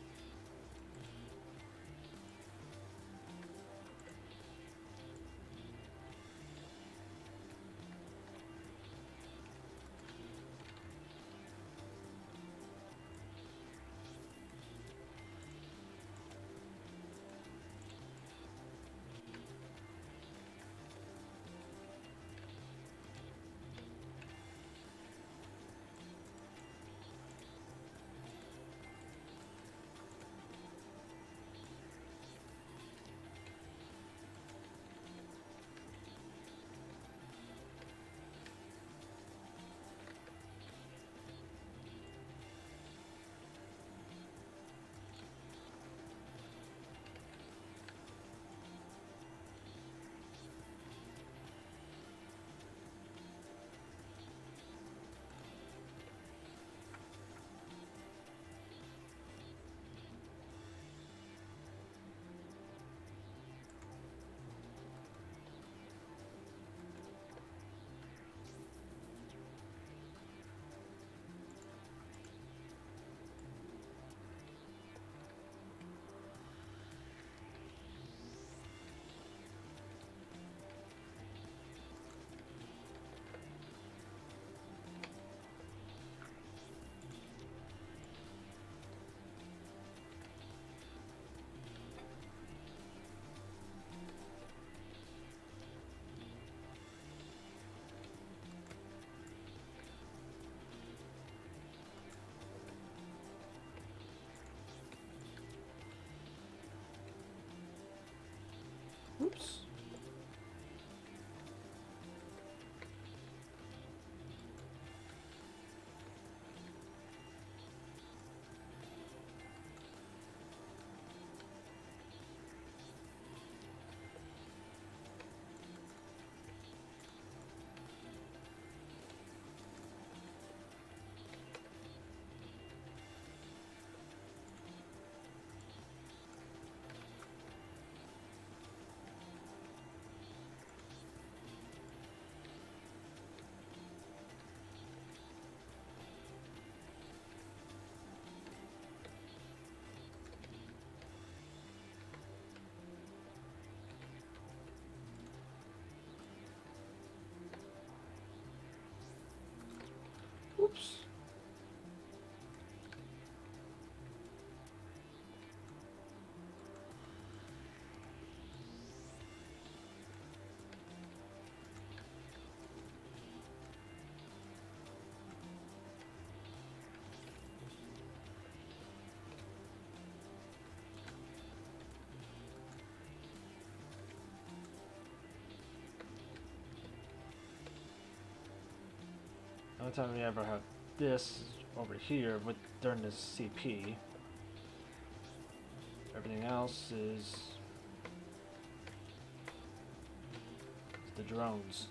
Oops. only time we ever have this over here with during this C P. Everything else is the drones.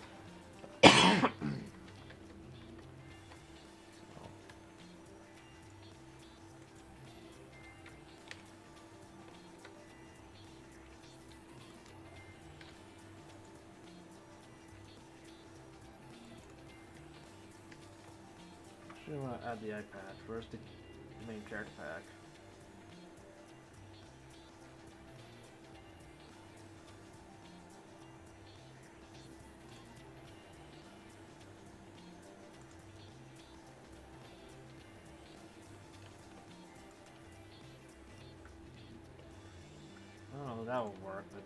Actually, I want to add the iPad first, the main character pack. I don't know if that will work, but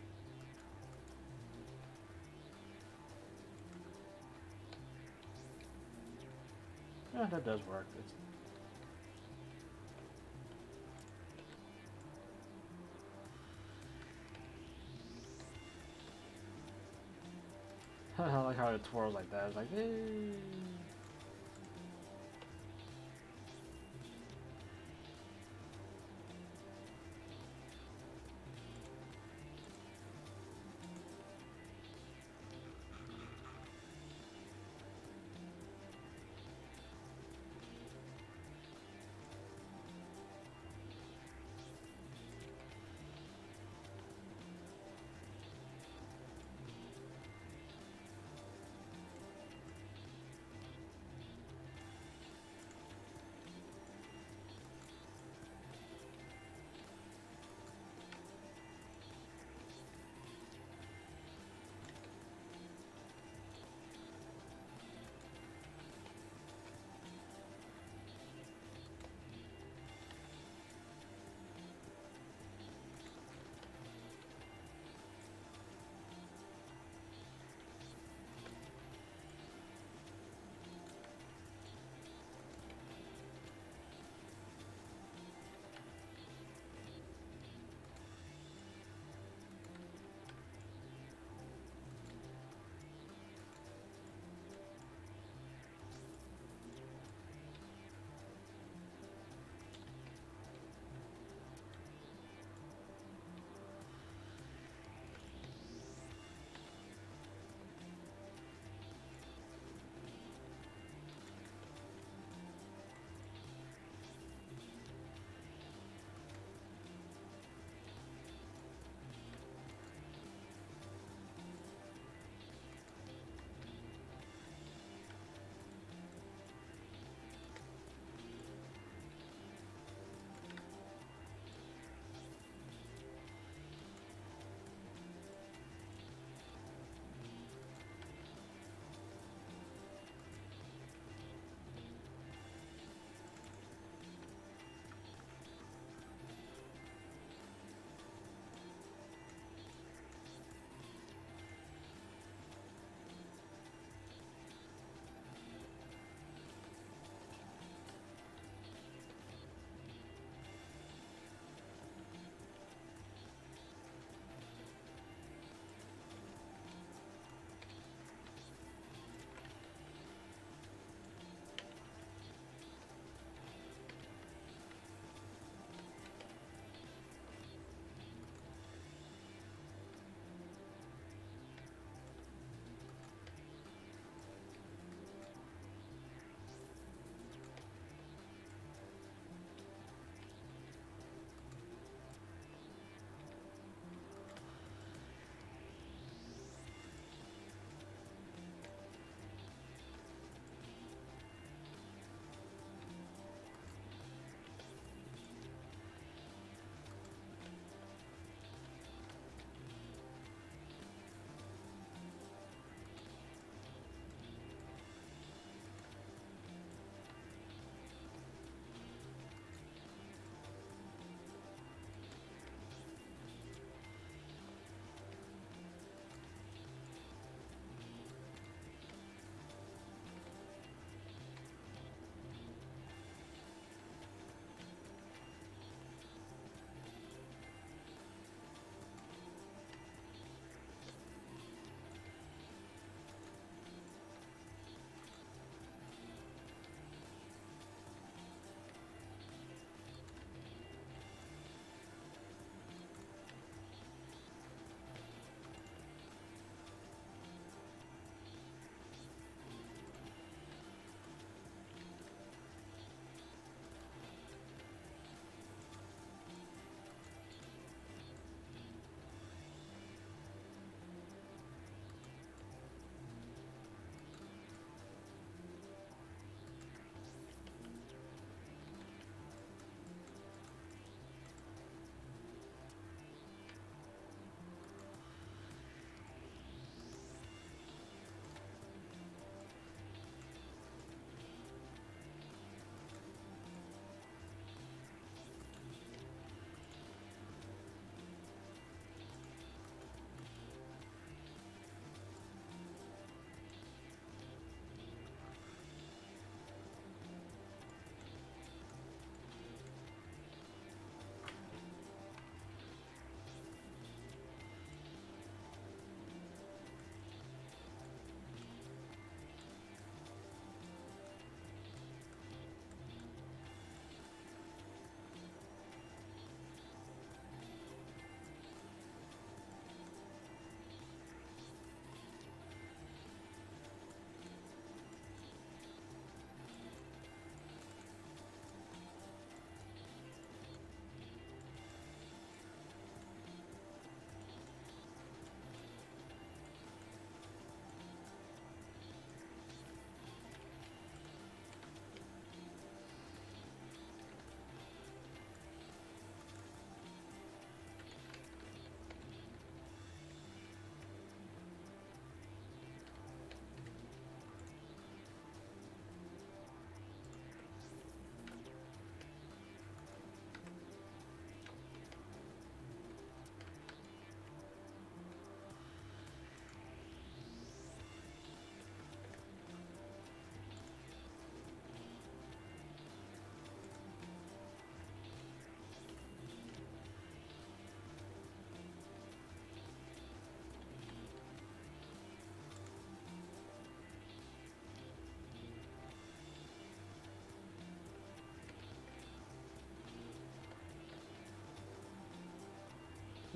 yeah, that does work. It's I like how it twirls like that. It's like, eh.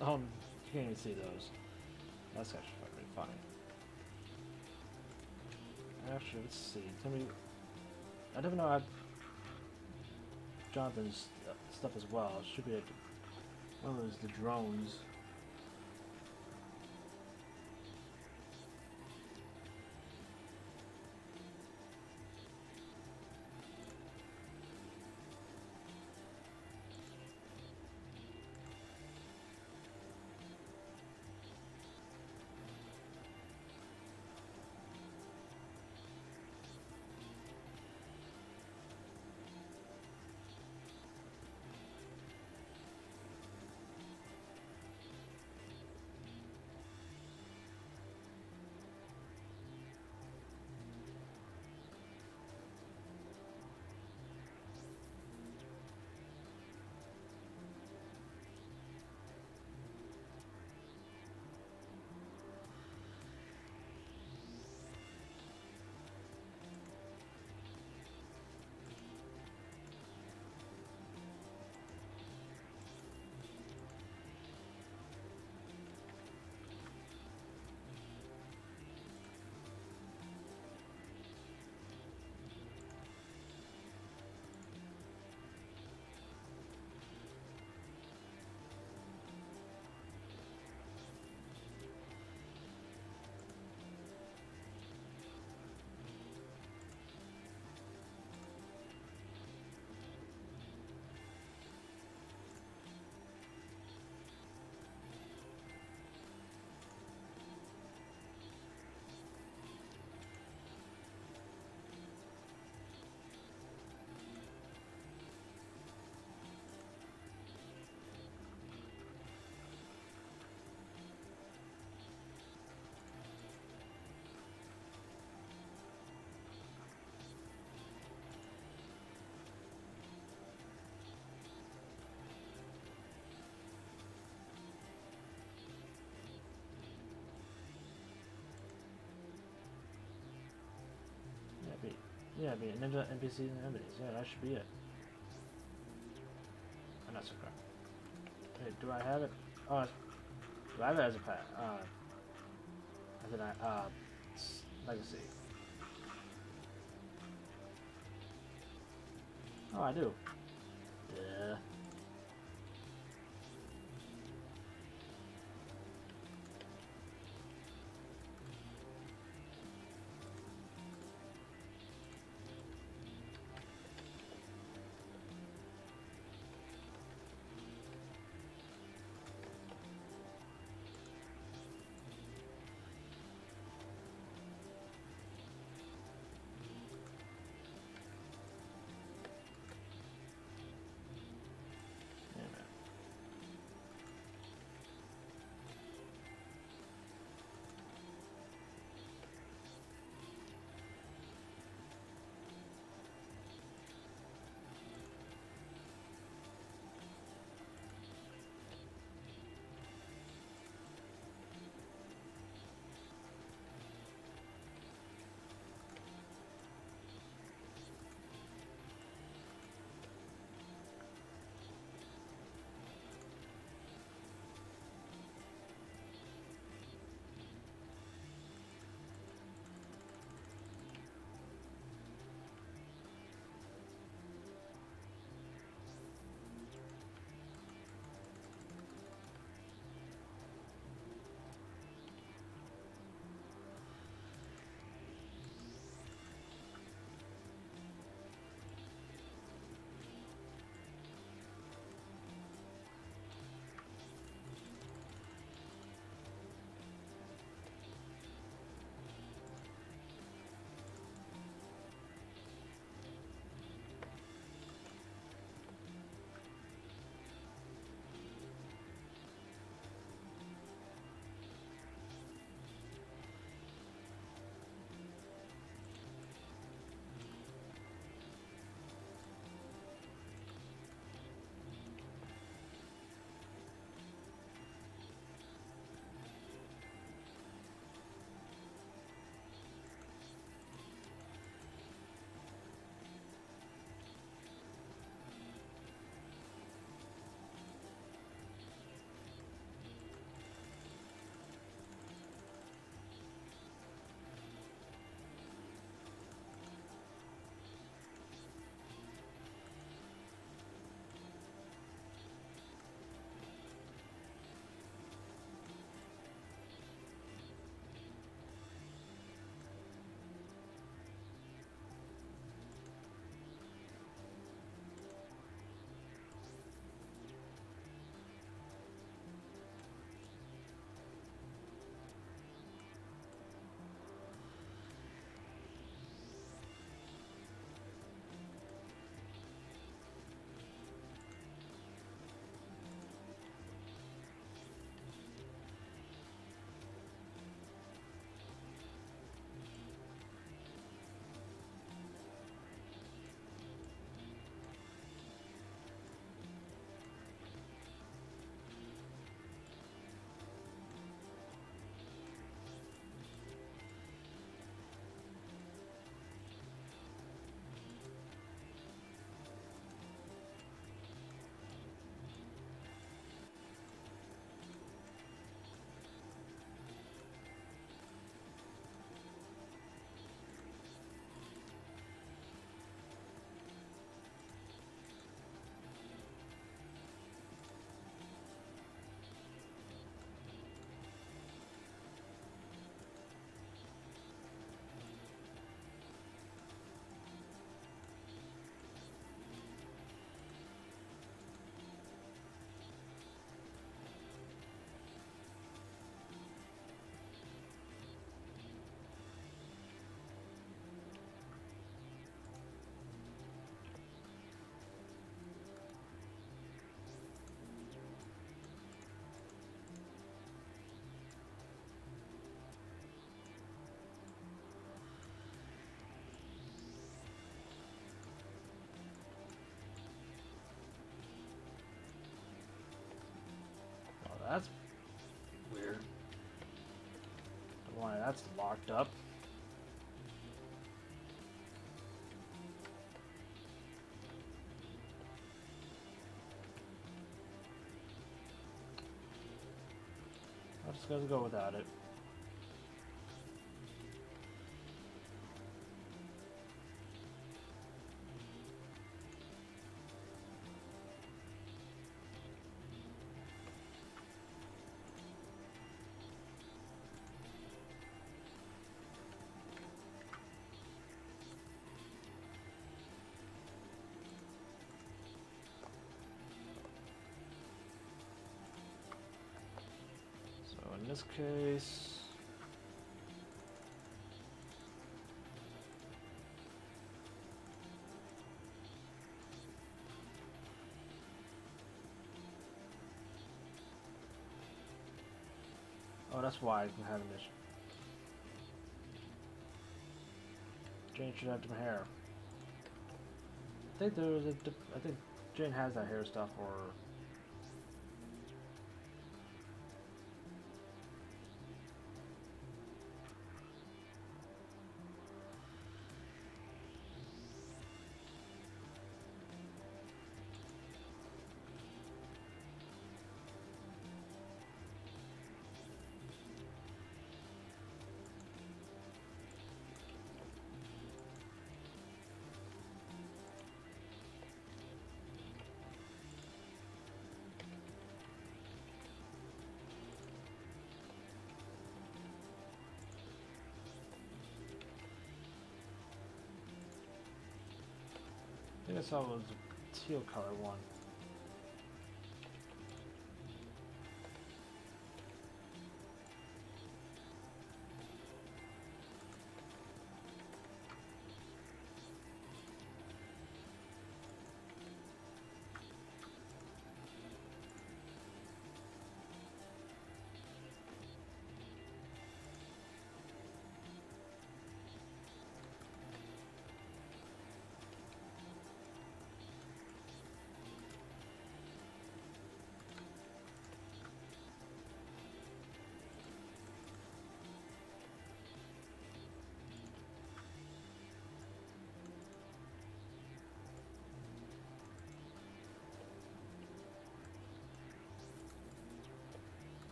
Oh, you can't even see those. That's actually pretty funny. Actually, let's see. Tell me. I don't know. I Jonathan's stuff as well. It should be a, one of those the drones. Yeah, be yeah, be Ninja N P Cs and enemies. Yeah, that should be it. I'm not so crap. Hey, do I have it? Oh, do I have it as a pet? Uh, as an uh, legacy. Oh, I do. Yeah. That's locked up. I'm just gonna go without it. So in this case, oh, that's why I can have an issue. Jane should have different hair. I think there's a. I think Jane has that hair stuff, or. I think I saw it was a teal color one.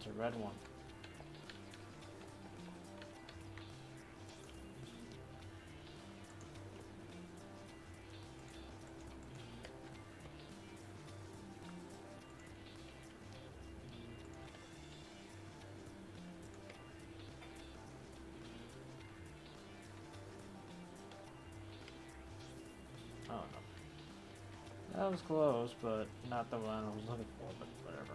There's a red one. Oh no. That was close, but not the one I was looking for, but whatever.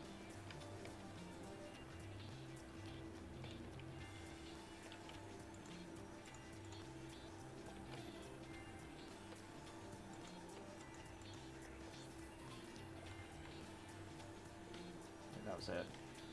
I think that was it.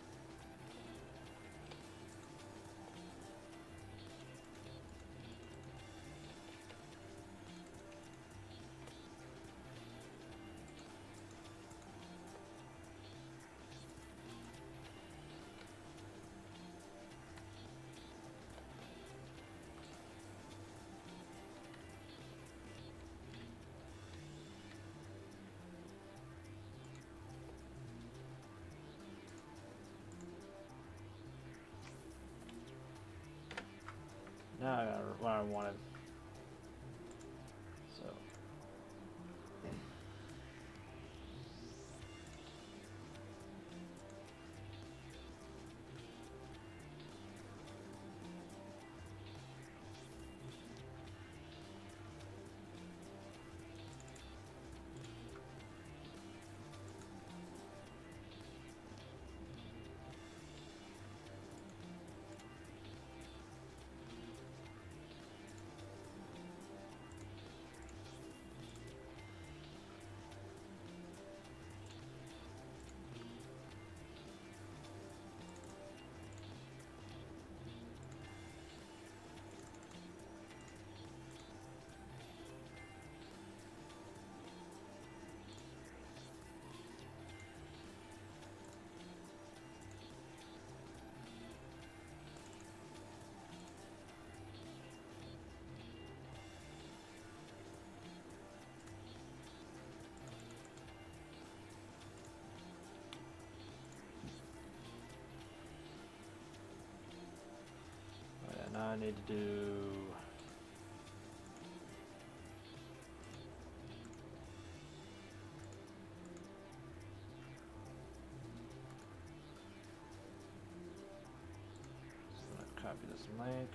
Now I got what I wanted. So. Oh yeah, now I need to do. So I'm gonna copy this link.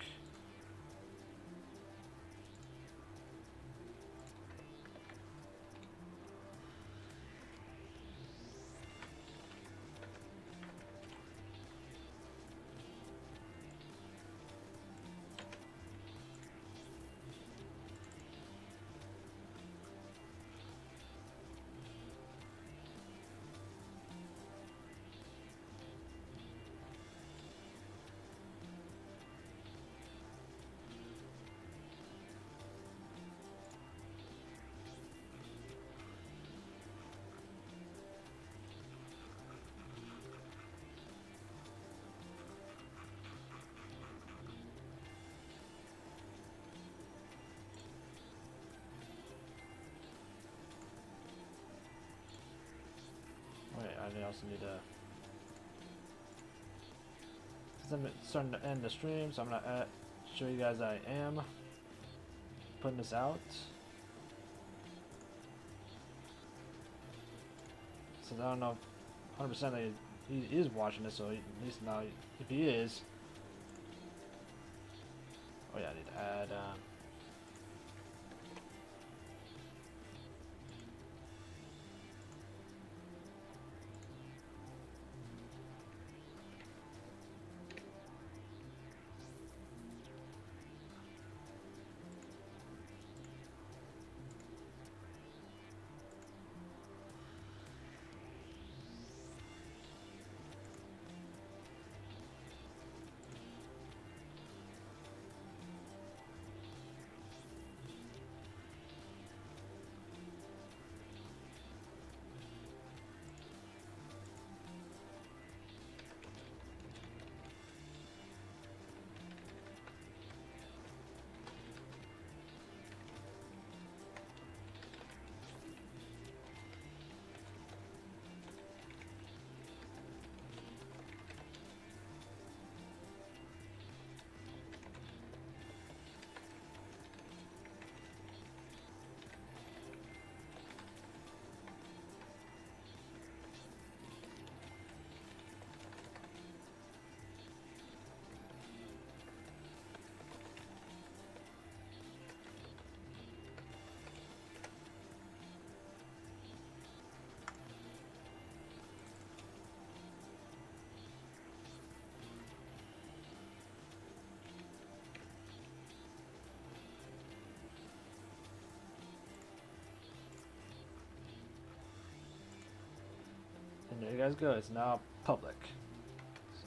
Wait, I also need to. Since I'm starting to end the stream, so I'm gonna uh, show you guys I am putting this out. So I don't know, one hundred percent that he, he is watching this, so he, at least now, if he is. Oh yeah, I need to add. Uh, you guys go. It's now public. So.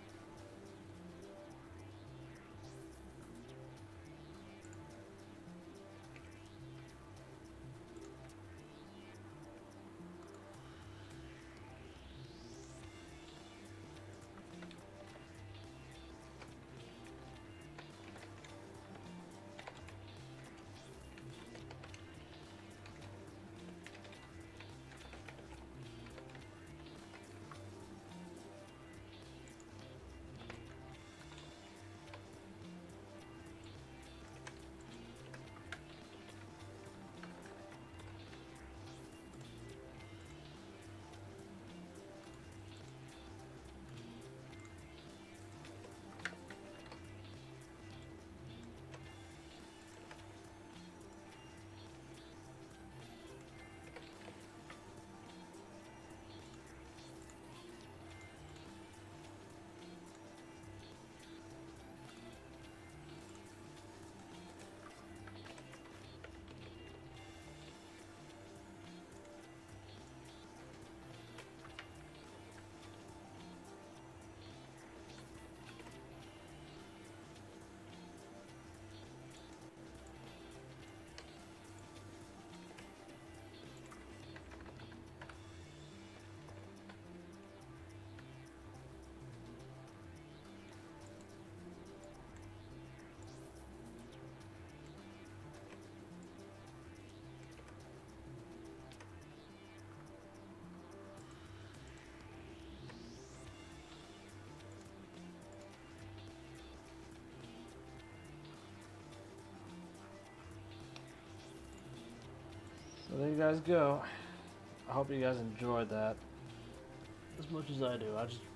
So there you guys go. I hope you guys enjoyed that as much as I do. I just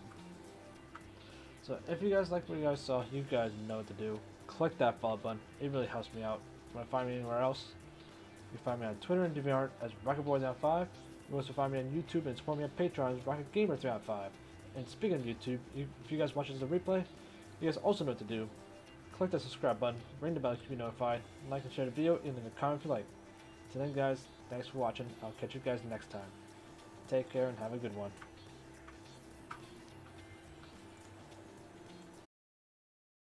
so if you guys like what you guys saw, you guys know what to do. Click that follow button. It really helps me out. Want to find me anywhere else? You can find me on Twitter and DeviantArt as Rocket Boy three five. You can also find me on YouTube and support me on Patreon as Rocket Gamer three five. And speaking of YouTube, you, if you guys watch this as a replay, you guys also know what to do. Click that subscribe button, ring the bell to be notified, like and share the video, and leave a comment if you like. So then guys, thanks for watching. I'll catch you guys next time. Take care and have a good one.